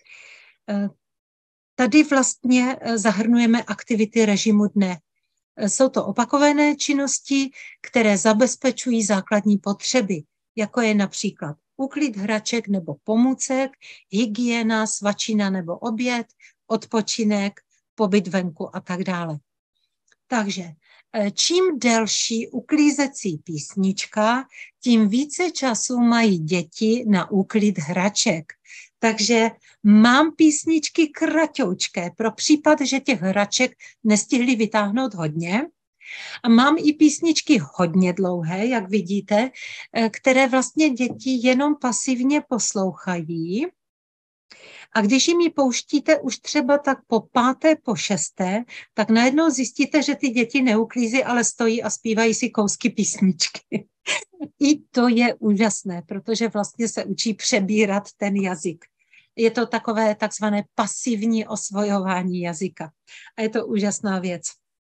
Tady vlastně zahrnujeme aktivity režimu dne. Jsou to opakované činnosti, které zabezpečují základní potřeby, jako je například úklid hraček nebo pomůcek, hygiena, svačina nebo oběd, odpočinek, pobyt venku a tak dále. Takže čím delší uklízecí písnička, tím více času mají děti na úklid hraček. Takže mám písničky kratoučké pro případ, že těch hraček nestihli vytáhnout hodně. A mám i písničky hodně dlouhé, jak vidíte, které vlastně děti jenom pasivně poslouchají. A když jim ji pouštíte už třeba tak po páté, po šesté, tak najednou zjistíte, že ty děti neuklízí, ale stojí a zpívají si kousky písničky. I to je úžasné, protože vlastně se učí přebírat ten jazyk. Je to takové takzvané pasivní osvojování jazyka. A je to úžasná věc.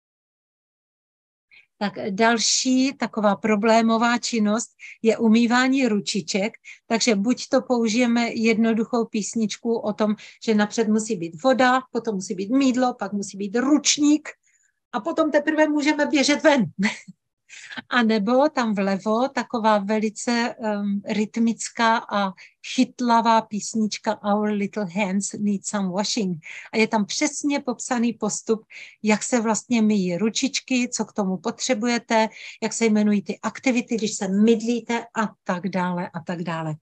Tak další taková problémová činnost je umývání ručiček, takže buď to použijeme jednoduchou písničku o tom, že napřed musí být voda, potom musí být mýdlo, pak musí být ručník a potom teprve můžeme běžet ven. A nebo tam vlevo taková velice um, rytmická a chytlavá písnička Our Little Hands Need Some Washing. A je tam přesně popsaný postup, jak se vlastně myjí ručičky, co k tomu potřebujete, jak se jmenují ty aktivity, když se mydlíte a tak dále a tak dále.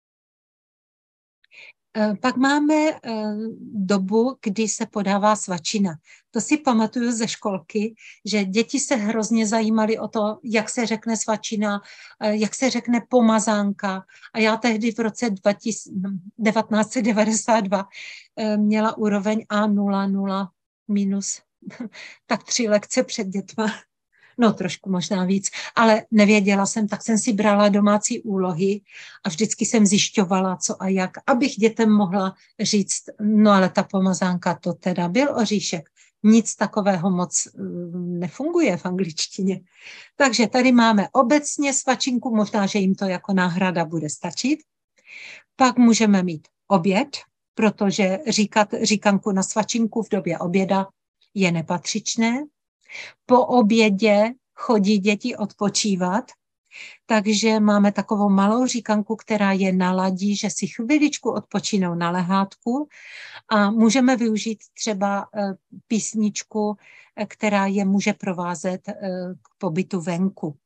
Pak máme dobu, kdy se podává svačina. To si pamatuju ze školky, že děti se hrozně zajímaly o to, jak se řekne svačina, jak se řekne pomazánka. A já tehdy v roce devatenáct set devadesát dva měla úroveň A nula nula minus, tak tři lekce před dětma. No trošku možná víc, ale nevěděla jsem, tak jsem si brala domácí úlohy a vždycky jsem zjišťovala, co a jak, abych dětem mohla říct, no ale ta pomazánka, to teda byl oříšek. Nic takového moc nefunguje v angličtině. Takže tady máme obecně svačinku, možná, že jim to jako náhrada bude stačit. Pak můžeme mít oběd, protože říkat říkanku na svačinku v době oběda je nepatřičné. Po obědě chodí děti odpočívat, takže máme takovou malou říkanku, která je naladí, že si chviličku odpočinou na lehátku a můžeme využít třeba písničku, která je může provázet k pobytu venku.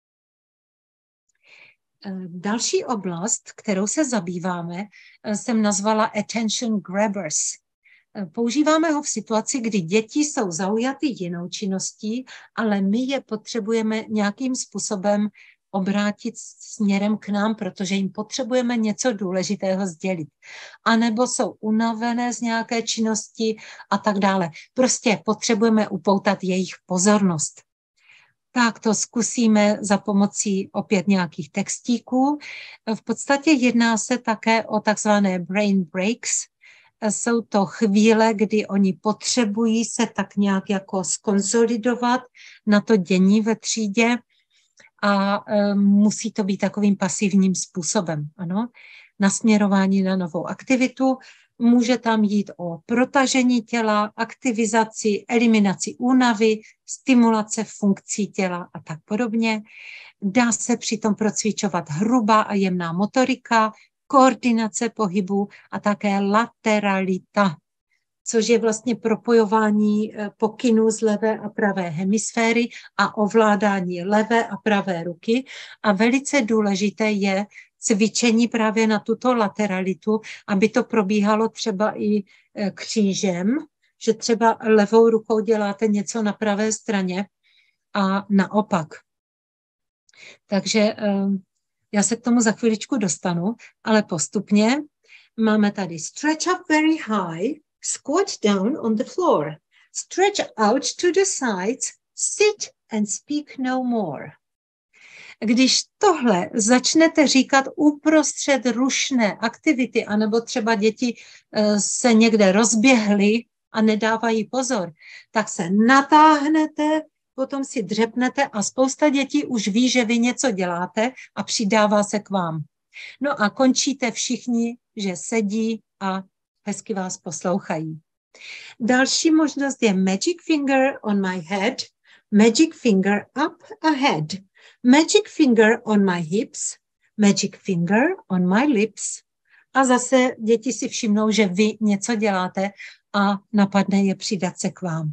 Další oblast, kterou se zabýváme, jsem nazvala Attention Grabbers. Používáme ho v situaci, kdy děti jsou zaujaty jinou činností, ale my je potřebujeme nějakým způsobem obrátit směrem k nám, protože jim potřebujeme něco důležitého sdělit. A nebo jsou unavené z nějaké činnosti a tak dále. Prostě potřebujeme upoutat jejich pozornost. Tak to zkusíme za pomocí opět nějakých textíků. V podstatě jedná se také o takzvané brain breaks. Jsou to chvíle, kdy oni potřebují se tak nějak jako skonsolidovat na to dění ve třídě a e, musí to být takovým pasivním způsobem. Ano? Nasměrování na novou aktivitu. Může tam jít o protažení těla, aktivizaci, eliminaci únavy, stimulace funkcí těla a tak podobně. Dá se přitom procvičovat hrubá a jemná motorika, koordinace pohybu a také lateralita, což je vlastně propojování pokynů z levé a pravé hemisféry a ovládání levé a pravé ruky. A velice důležité je cvičení právě na tuto lateralitu, aby to probíhalo třeba i křížem, že třeba levou rukou děláte něco na pravé straně a naopak. Takže já se k tomu za chviličku dostanu, ale postupně máme tady stretch up very high, squat down on the floor, stretch out to the sides, sit and speak no more. Když tohle začnete říkat uprostřed rušné aktivity, anebo třeba děti se někde rozběhly a nedávají pozor, tak se natáhnete, potom si dřepnete a spousta dětí už ví, že vy něco děláte a přidává se k vám. No a končíte všichni, že sedí a hezky vás poslouchají. Další možnost je magic finger on my head, magic finger up ahead, magic finger on my hips, magic finger on my lips. A zase děti si všimnou, že vy něco děláte a napadne je přidat se k vám.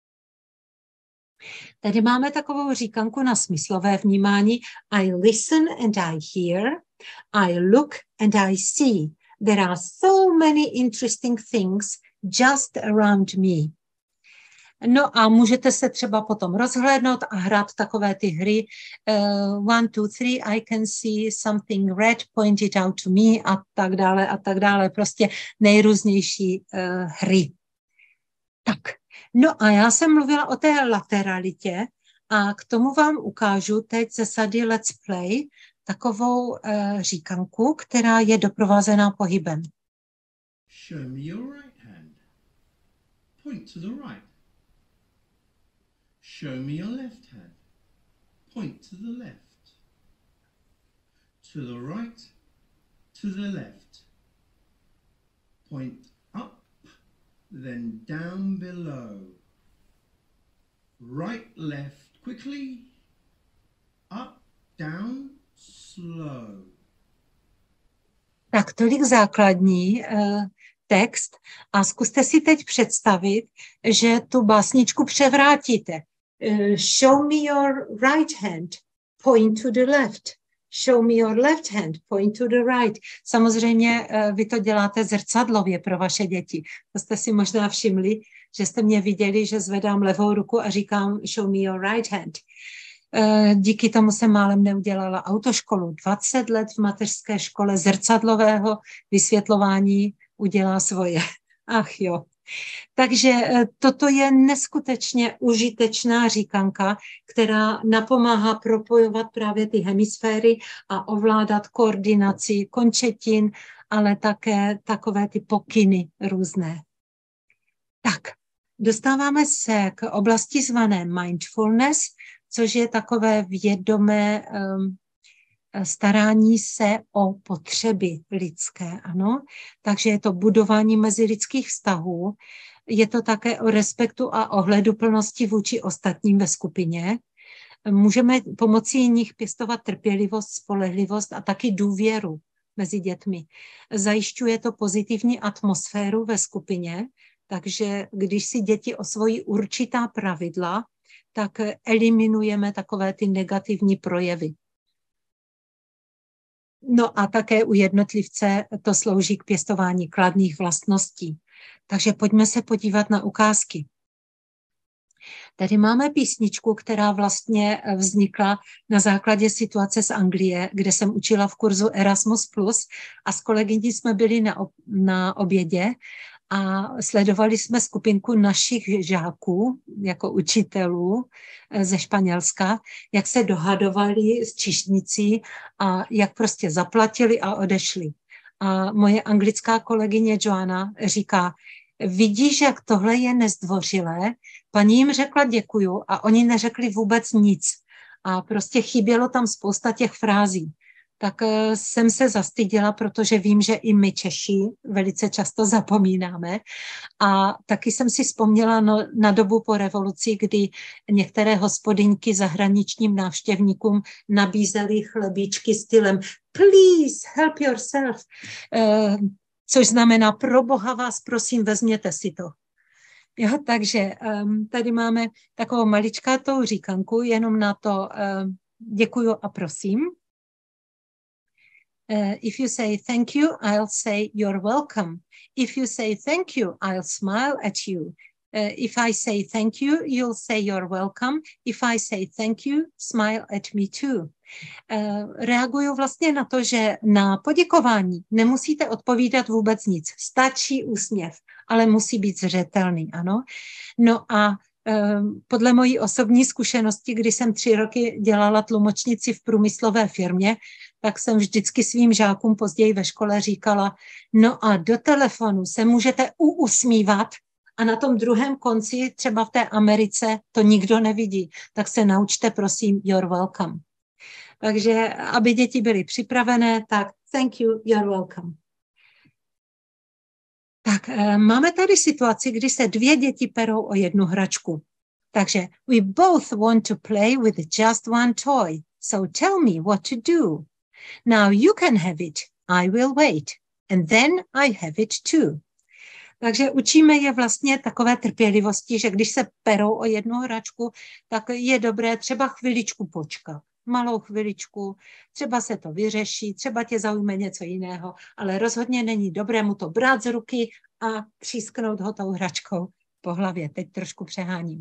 Tady máme takovou říkanku na smyslové vnímání. I listen and I hear, I look and I see. There are so many interesting things just around me. No a můžete se třeba potom rozhlédnout a hrát takové ty hry uh, one, two, three, I can see something red pointed out to me a tak dále a tak dále. Prostě nejrůznější uh, hry. Tak, no a já jsem mluvila o té lateralitě a k tomu vám ukážu teď ze sady Let's Play takovou uh, říkanku, která je doprovázená pohybem. Show me your right hand. Point to the right. Show me your left hand. Point to the left. To the right, to the left. Point up, then down below. Right, left, quickly. Up, down, slow. Tak tolik základní uh, text a zkuste si teď představit, že tu básničku převrátíte. Uh, show me your right hand, point to the left. Show me your left hand, point to the right. Samozřejmě uh, vy to děláte zrcadlově pro vaše děti. To jste si možná všimli, že jste mě viděli, že zvedám levou ruku a říkám show me your right hand. Díky tomu jsem málem neudělala autoškolu. dvacet let v mateřské škole zrcadlového vysvětlování udělá svoje. Ach jo. Takže toto je neskutečně užitečná říkanka, která napomáhá propojovat právě ty hemisféry a ovládat koordinaci končetin, ale také takové ty pokyny různé. Tak, dostáváme se k oblasti zvané mindfulness, což je takové vědomé um, starání se o potřeby lidské, ano. Takže je to budování mezilidských vztahů, je to také o respektu a ohleduplnosti vůči ostatním ve skupině. Můžeme pomocí nich pěstovat trpělivost, spolehlivost a taky důvěru mezi dětmi. Zajišťuje to pozitivní atmosféru ve skupině, takže když si děti osvojí určitá pravidla, tak eliminujeme takové ty negativní projevy. No a také u jednotlivce to slouží k pěstování kladných vlastností. Takže pojďme se podívat na ukázky. Tady máme písničku, která vlastně vznikla na základě situace z Anglie, kde jsem učila v kurzu Erasmus plus, a s kolegyní jsme byli na, ob- na obědě a sledovali jsme skupinku našich žáků jako učitelů ze Španělska, jak se dohadovali s číšnicí a jak prostě zaplatili a odešli. A moje anglická kolegyně Joanna říká, vidíš, jak tohle je nezdvořilé, paní jim řekla děkuju a oni neřekli vůbec nic. A prostě chybělo tam spousta těch frází. tak jsem se zastyděla, protože vím, že i my Češi velice často zapomínáme. A taky jsem si vzpomněla no, na dobu po revoluci, kdy některé hospodyňky zahraničním návštěvníkům nabízely chlebíčky stylem please help yourself, uh, což znamená pro Boha vás prosím, vezměte si to. Jo, takže um, tady máme takovou maličkátou říkanku, jenom na to uh, děkuju a prosím. Uh, if you say thank you, I'll say you're welcome. If you say thank you, I'll smile at you. Uh, if I say thank you, you'll say you're welcome. If I say thank you, smile at me too. Uh, reaguju vlastně na to, že na poděkování nemusíte odpovídat vůbec nic. Stačí úsměv, ale musí být zřetelný, ano. No a podle mojí osobní zkušenosti, kdy jsem tři roky dělala tlumočnici v průmyslové firmě, tak jsem vždycky svým žákům později ve škole říkala, no a do telefonu se můžete uusmívat a na tom druhém konci, třeba v té Americe, to nikdo nevidí, tak se naučte, prosím, you're welcome. Takže aby děti byly připravené, tak thank you, you're welcome. Tak máme tady situaci, kdy se dvě děti perou o jednu hračku. Takže we both want to play with just one toy. So tell me what to do. Now you can have it. I will wait. And then I have it too. Takže učíme je vlastně takové trpělivosti, že když se perou o jednu hračku, tak je dobré třeba chviličku počkat. Malou chviličku, třeba se to vyřeší, třeba tě zaujme něco jiného, ale rozhodně není dobré mu to brát z ruky a třísknout ho tou hračkou po hlavě. Teď trošku přeháním.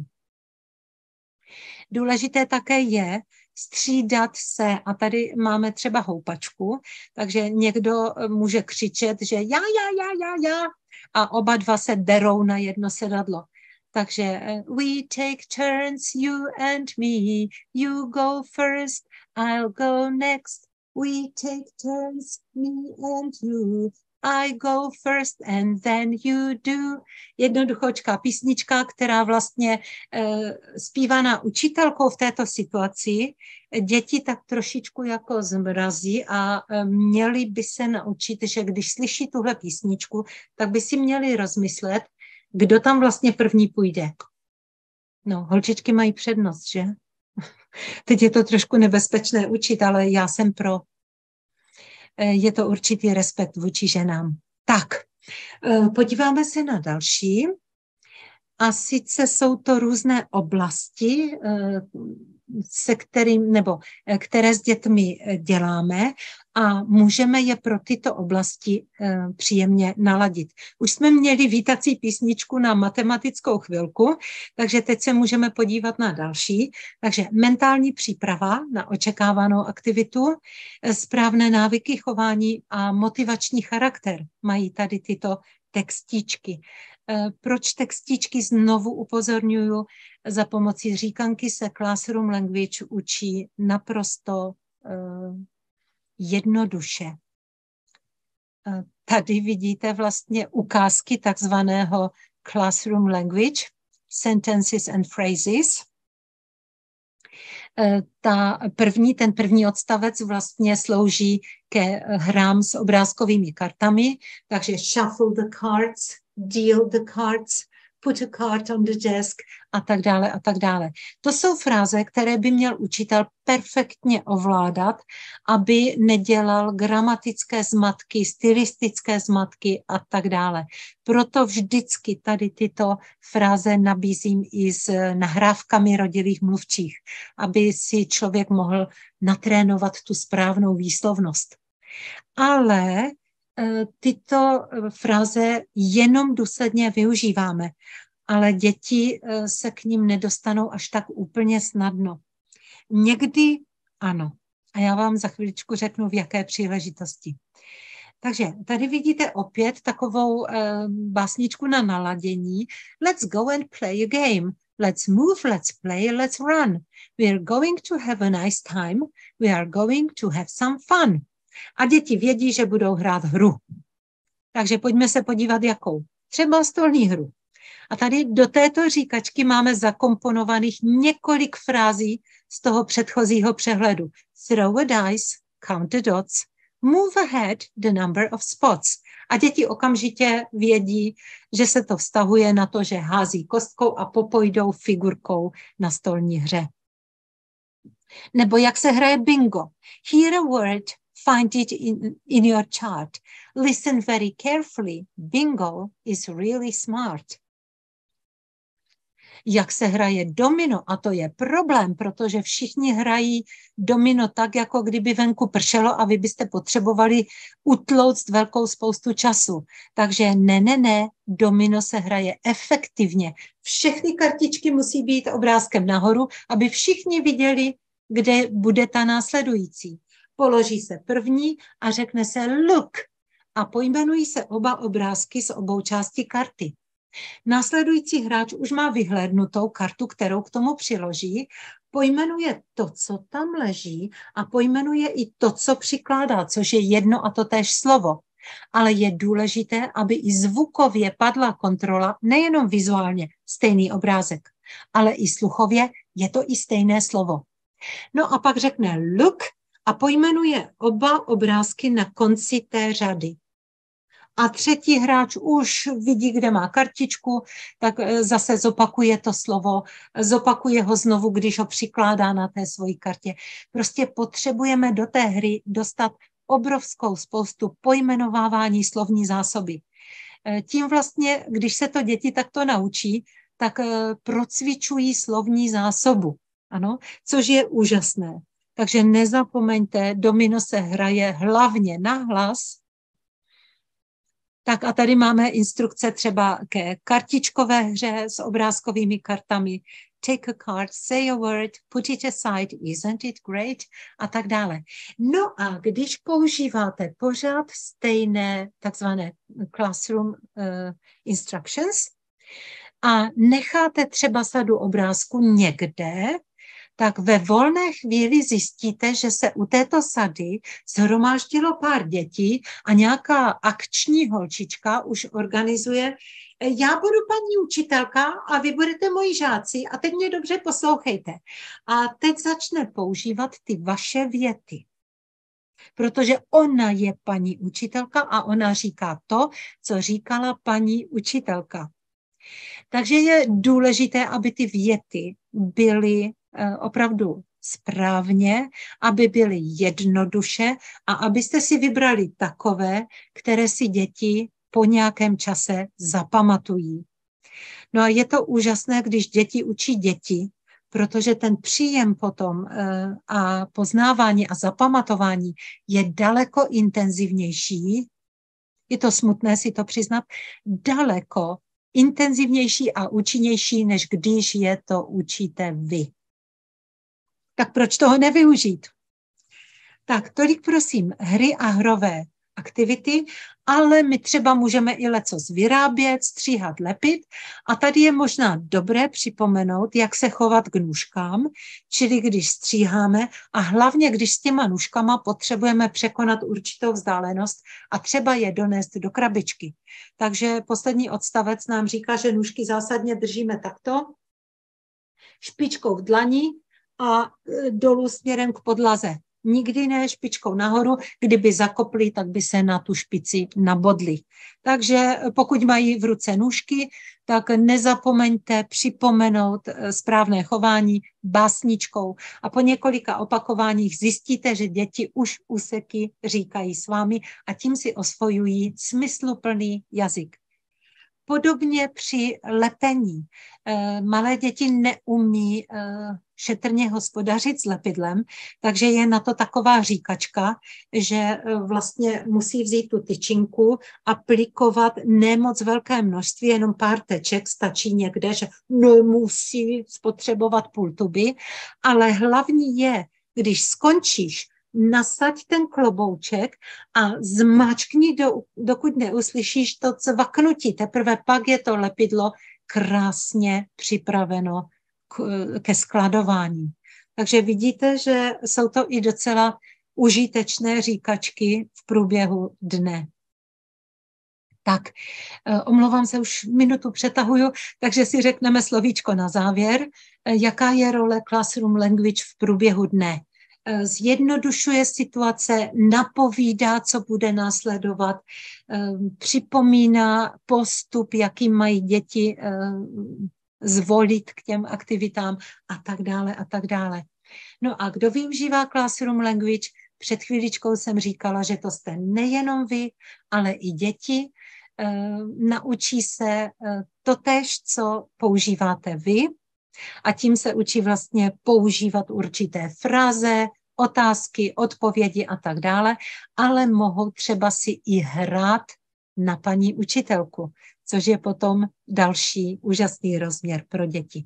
Důležité také je střídat se, a tady máme třeba houpačku, takže někdo může křičet, že já, já, já, já, já, a oba dva se derou na jedno sedadlo. Takže we take turns, you and me, you go first, I'll go next. We take turns, me and you, I go first and then you do. Jednoduchočká písnička, která vlastně uh, zpívaná učitelkou v této situaci, děti tak trošičku jako zmrazí a uh, měli by se naučit, že když slyší tuhle písničku, tak by si měli rozmyslet, kdo tam vlastně první půjde. No, holčičky mají přednost, že? Teď je to trošku nebezpečné učit, ale já jsem pro. Je to určitý respekt vůči ženám. Tak, podíváme se na další. A sice jsou to různé oblasti, se kterým, nebo které s dětmi děláme a můžeme je pro tyto oblasti příjemně naladit. Už jsme měli vítací písničku na matematickou chvilku, takže teď se můžeme podívat na další. Takže mentální příprava na očekávanou aktivitu, správné návyky chování a motivační charakter mají tady tyto textíčky. Proč textíčky znovu upozorňuju? Za pomocí říkanky se Classroom Language učí naprosto uh, jednoduše. Uh, tady vidíte vlastně ukázky takzvaného Classroom Language, Sentences and Phrases. Uh, ta první, ten první odstavec vlastně slouží ke hrám s obrázkovými kartami, takže shuffle the cards, deal the cards, put a card on the desk a tak dále a tak dále. To jsou fráze, které by měl učitel perfektně ovládat, aby nedělal gramatické zmatky, stylistické zmatky a tak dále. Proto vždycky tady tyto fráze nabízím i s nahrávkami rodilých mluvčích, aby si člověk mohl natrénovat tu správnou výslovnost. Ale tyto fráze jenom důsledně využíváme, ale děti se k ním nedostanou až tak úplně snadno. Někdy ano. A já vám za chviličku řeknu, v jaké příležitosti. Takže tady vidíte opět takovou uh, básničku na naladění. Let's go and play a game. Let's move, let's play, let's run. We are going to have a nice time. We are going to have some fun. A děti vědí, že budou hrát hru. Takže pojďme se podívat, jakou. Třeba stolní hru. A tady do této říkačky máme zakomponovaných několik frází z toho předchozího přehledu. Throw a dice, count the dots, move ahead the number of spots. A děti okamžitě vědí, že se to vztahuje na to, že hází kostkou a popojdou figurkou na stolní hře. Nebo jak se hraje bingo. Hear a word, find it in, in your chart. Listen very carefully. Bingo is really smart. Jak se hraje domino, a to je problém, protože všichni hrají domino tak, jako kdyby venku pršelo a vy byste potřebovali utlouct velkou spoustu času. Takže ne, ne, ne, domino se hraje efektivně. Všechny kartičky musí být obrázkem nahoru, aby všichni viděli, kde bude ta následující. Položí se první a řekne se look a pojmenují se oba obrázky z obou částí karty. Následující hráč už má vyhlédnutou kartu, kterou k tomu přiloží, pojmenuje to, co tam leží a pojmenuje i to, co přikládá, což je jedno a to též slovo. Ale je důležité, aby i zvukově padla kontrola, nejenom vizuálně stejný obrázek, ale i sluchově je to i stejné slovo. No a pak řekne look a pojmenuje oba obrázky na konci té řady. A třetí hráč už vidí, kde má kartičku, tak zase zopakuje to slovo, zopakuje ho znovu, když ho přikládá na té svojí kartě. Prostě potřebujeme do té hry dostat obrovskou spoustu pojmenovávání slovní zásoby. Tím vlastně, když se to děti takto naučí, tak procvičují slovní zásobu, ano, což je úžasné. Takže nezapomeňte, domino se hraje hlavně nahlas. Tak a tady máme instrukce třeba ke kartičkové hře s obrázkovými kartami. Take a card, say a word, put it aside, isn't it great? A tak dále. No a když používáte pořád stejné takzvané classroom uh, instructions a necháte třeba sadu obrázku někde, tak ve volné chvíli zjistíte, že se u této sady shromáždilo pár dětí a nějaká akční holčička už organizuje, já budu paní učitelka a vy budete moji žáci a teď mě dobře poslouchejte. A teď začne používat ty vaše věty, protože ona je paní učitelka a ona říká to, co říkala paní učitelka. Takže je důležité, aby ty věty byly opravdu správně, aby byly jednoduše a abyste si vybrali takové, které si děti po nějakém čase zapamatují. No a je to úžasné, když děti učí děti, protože ten příjem potom a poznávání a zapamatování je daleko intenzivnější. Je to smutné si to přiznat, daleko intenzivnější a účinnější, než když je to učíte vy. Tak proč toho nevyužít? Tak tolik prosím hry a hrové aktivity, ale my třeba můžeme i lecos vyrábět, stříhat, lepit a tady je možná dobré připomenout, jak se chovat k nůžkám, čili když stříháme a hlavně, když s těma nůžkama potřebujeme překonat určitou vzdálenost a třeba je donést do krabičky. Takže poslední odstavec nám říká, že nůžky zásadně držíme takto, špičkou v dlani a dolů směrem k podlaze. Nikdy ne špičkou nahoru, kdyby zakopli, tak by se na tu špici nabodli. Takže pokud mají v ruce nůžky, tak nezapomeňte připomenout správné chování básničkou a po několika opakováních zjistíte, že děti už úseky říkají s vámi a tím si osvojují smysluplný jazyk. Podobně při lepení. Malé děti neumí šetrně hospodařit s lepidlem, takže je na to taková říkačka, že vlastně musí vzít tu tyčinku, aplikovat nemoc velké množství, jenom pár teček, stačí někde, že nemusí spotřebovat půl tuby, ale hlavní je, když skončíš, nasaď ten klobouček a zmáčkni, do, dokud neuslyšíš to cvaknutí. Teprve pak je to lepidlo krásně připraveno k, ke skladování. Takže vidíte, že jsou to i docela užitečné říkačky v průběhu dne. Tak, omlouvám se, už minutu přetahuju, takže si řekneme slovíčko na závěr. Jaká je role Classroom Language v průběhu dne? zjednodušuje situace, napovídá, co bude následovat, připomíná postup, jaký mají děti zvolit k těm aktivitám a tak dále a tak dále. No a kdo využívá Classroom Language? Před chvíličkou jsem říkala, že to jste nejenom vy, ale i děti. E, naučí se e, totéž, co používáte vy, a tím se učí vlastně používat určité fráze, otázky, odpovědi a tak dále, ale mohou třeba si i hrát na paní učitelku, což je potom další úžasný rozměr pro děti.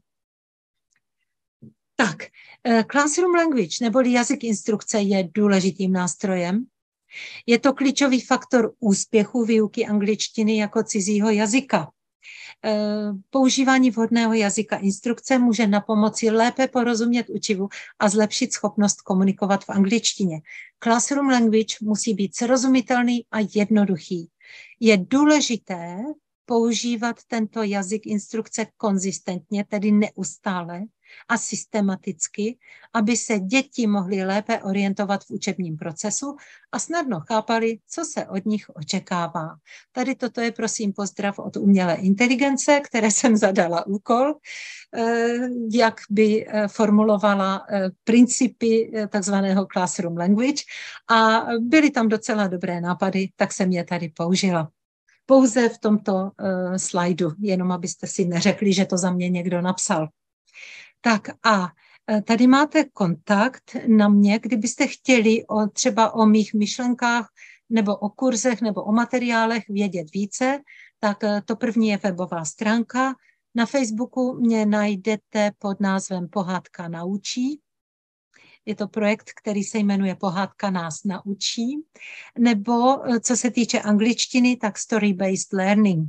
Tak, Classroom Language, neboli jazyk instrukce, je důležitým nástrojem. Je to klíčový faktor úspěchu výuky angličtiny jako cizího jazyka. Používání vhodného jazyka instrukce může napomoci lépe porozumět učivu a zlepšit schopnost komunikovat v angličtině. Classroom Language musí být srozumitelný a jednoduchý. Je důležité používat tento jazyk instrukce konzistentně, tedy neustále a systematicky, aby se děti mohly lépe orientovat v učebním procesu a snadno chápali, co se od nich očekává. Tady toto je prosím pozdrav od umělé inteligence, které jsem zadala úkol, jak by formulovala principy takzvaného Classroom Language, a byly tam docela dobré nápady, tak jsem je tady použila. Pouze v tomto uh, slajdu, jenom abyste si neřekli, že to za mě někdo napsal. Tak a tady máte kontakt na mě, kdybyste chtěli o, třeba o mých myšlenkách nebo o kurzech nebo o materiálech vědět více, tak to první je webová stránka. Na Facebooku mě najdete pod názvem Pohádka naučí. Je to projekt, který se jmenuje Pohádka nás naučí. Nebo co se týče angličtiny, tak Story-based learning.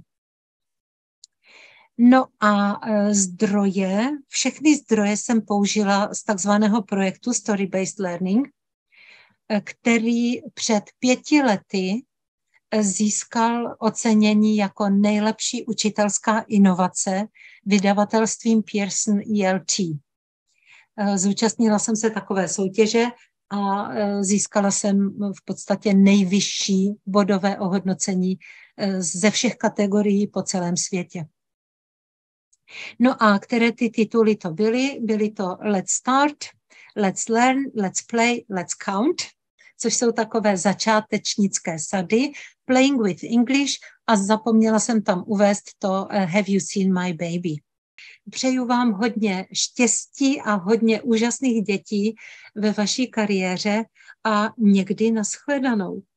No a zdroje, všechny zdroje jsem použila z takzvaného projektu Story-based learning, který před pěti lety získal ocenění jako nejlepší učitelská inovace vydavatelstvím Pearson E L T. Zúčastnila jsem se takové soutěže a získala jsem v podstatě nejvyšší bodové ohodnocení ze všech kategorií po celém světě. No a které ty tituly to byly? Byly to Let's Start, Let's Learn, Let's Play, Let's Count, což jsou takové začátečnické sady, Playing with English, a zapomněla jsem tam uvést to Have you seen my baby? Přeju vám hodně štěstí a hodně úžasných dětí ve vaší kariéře a někdy nashledanou.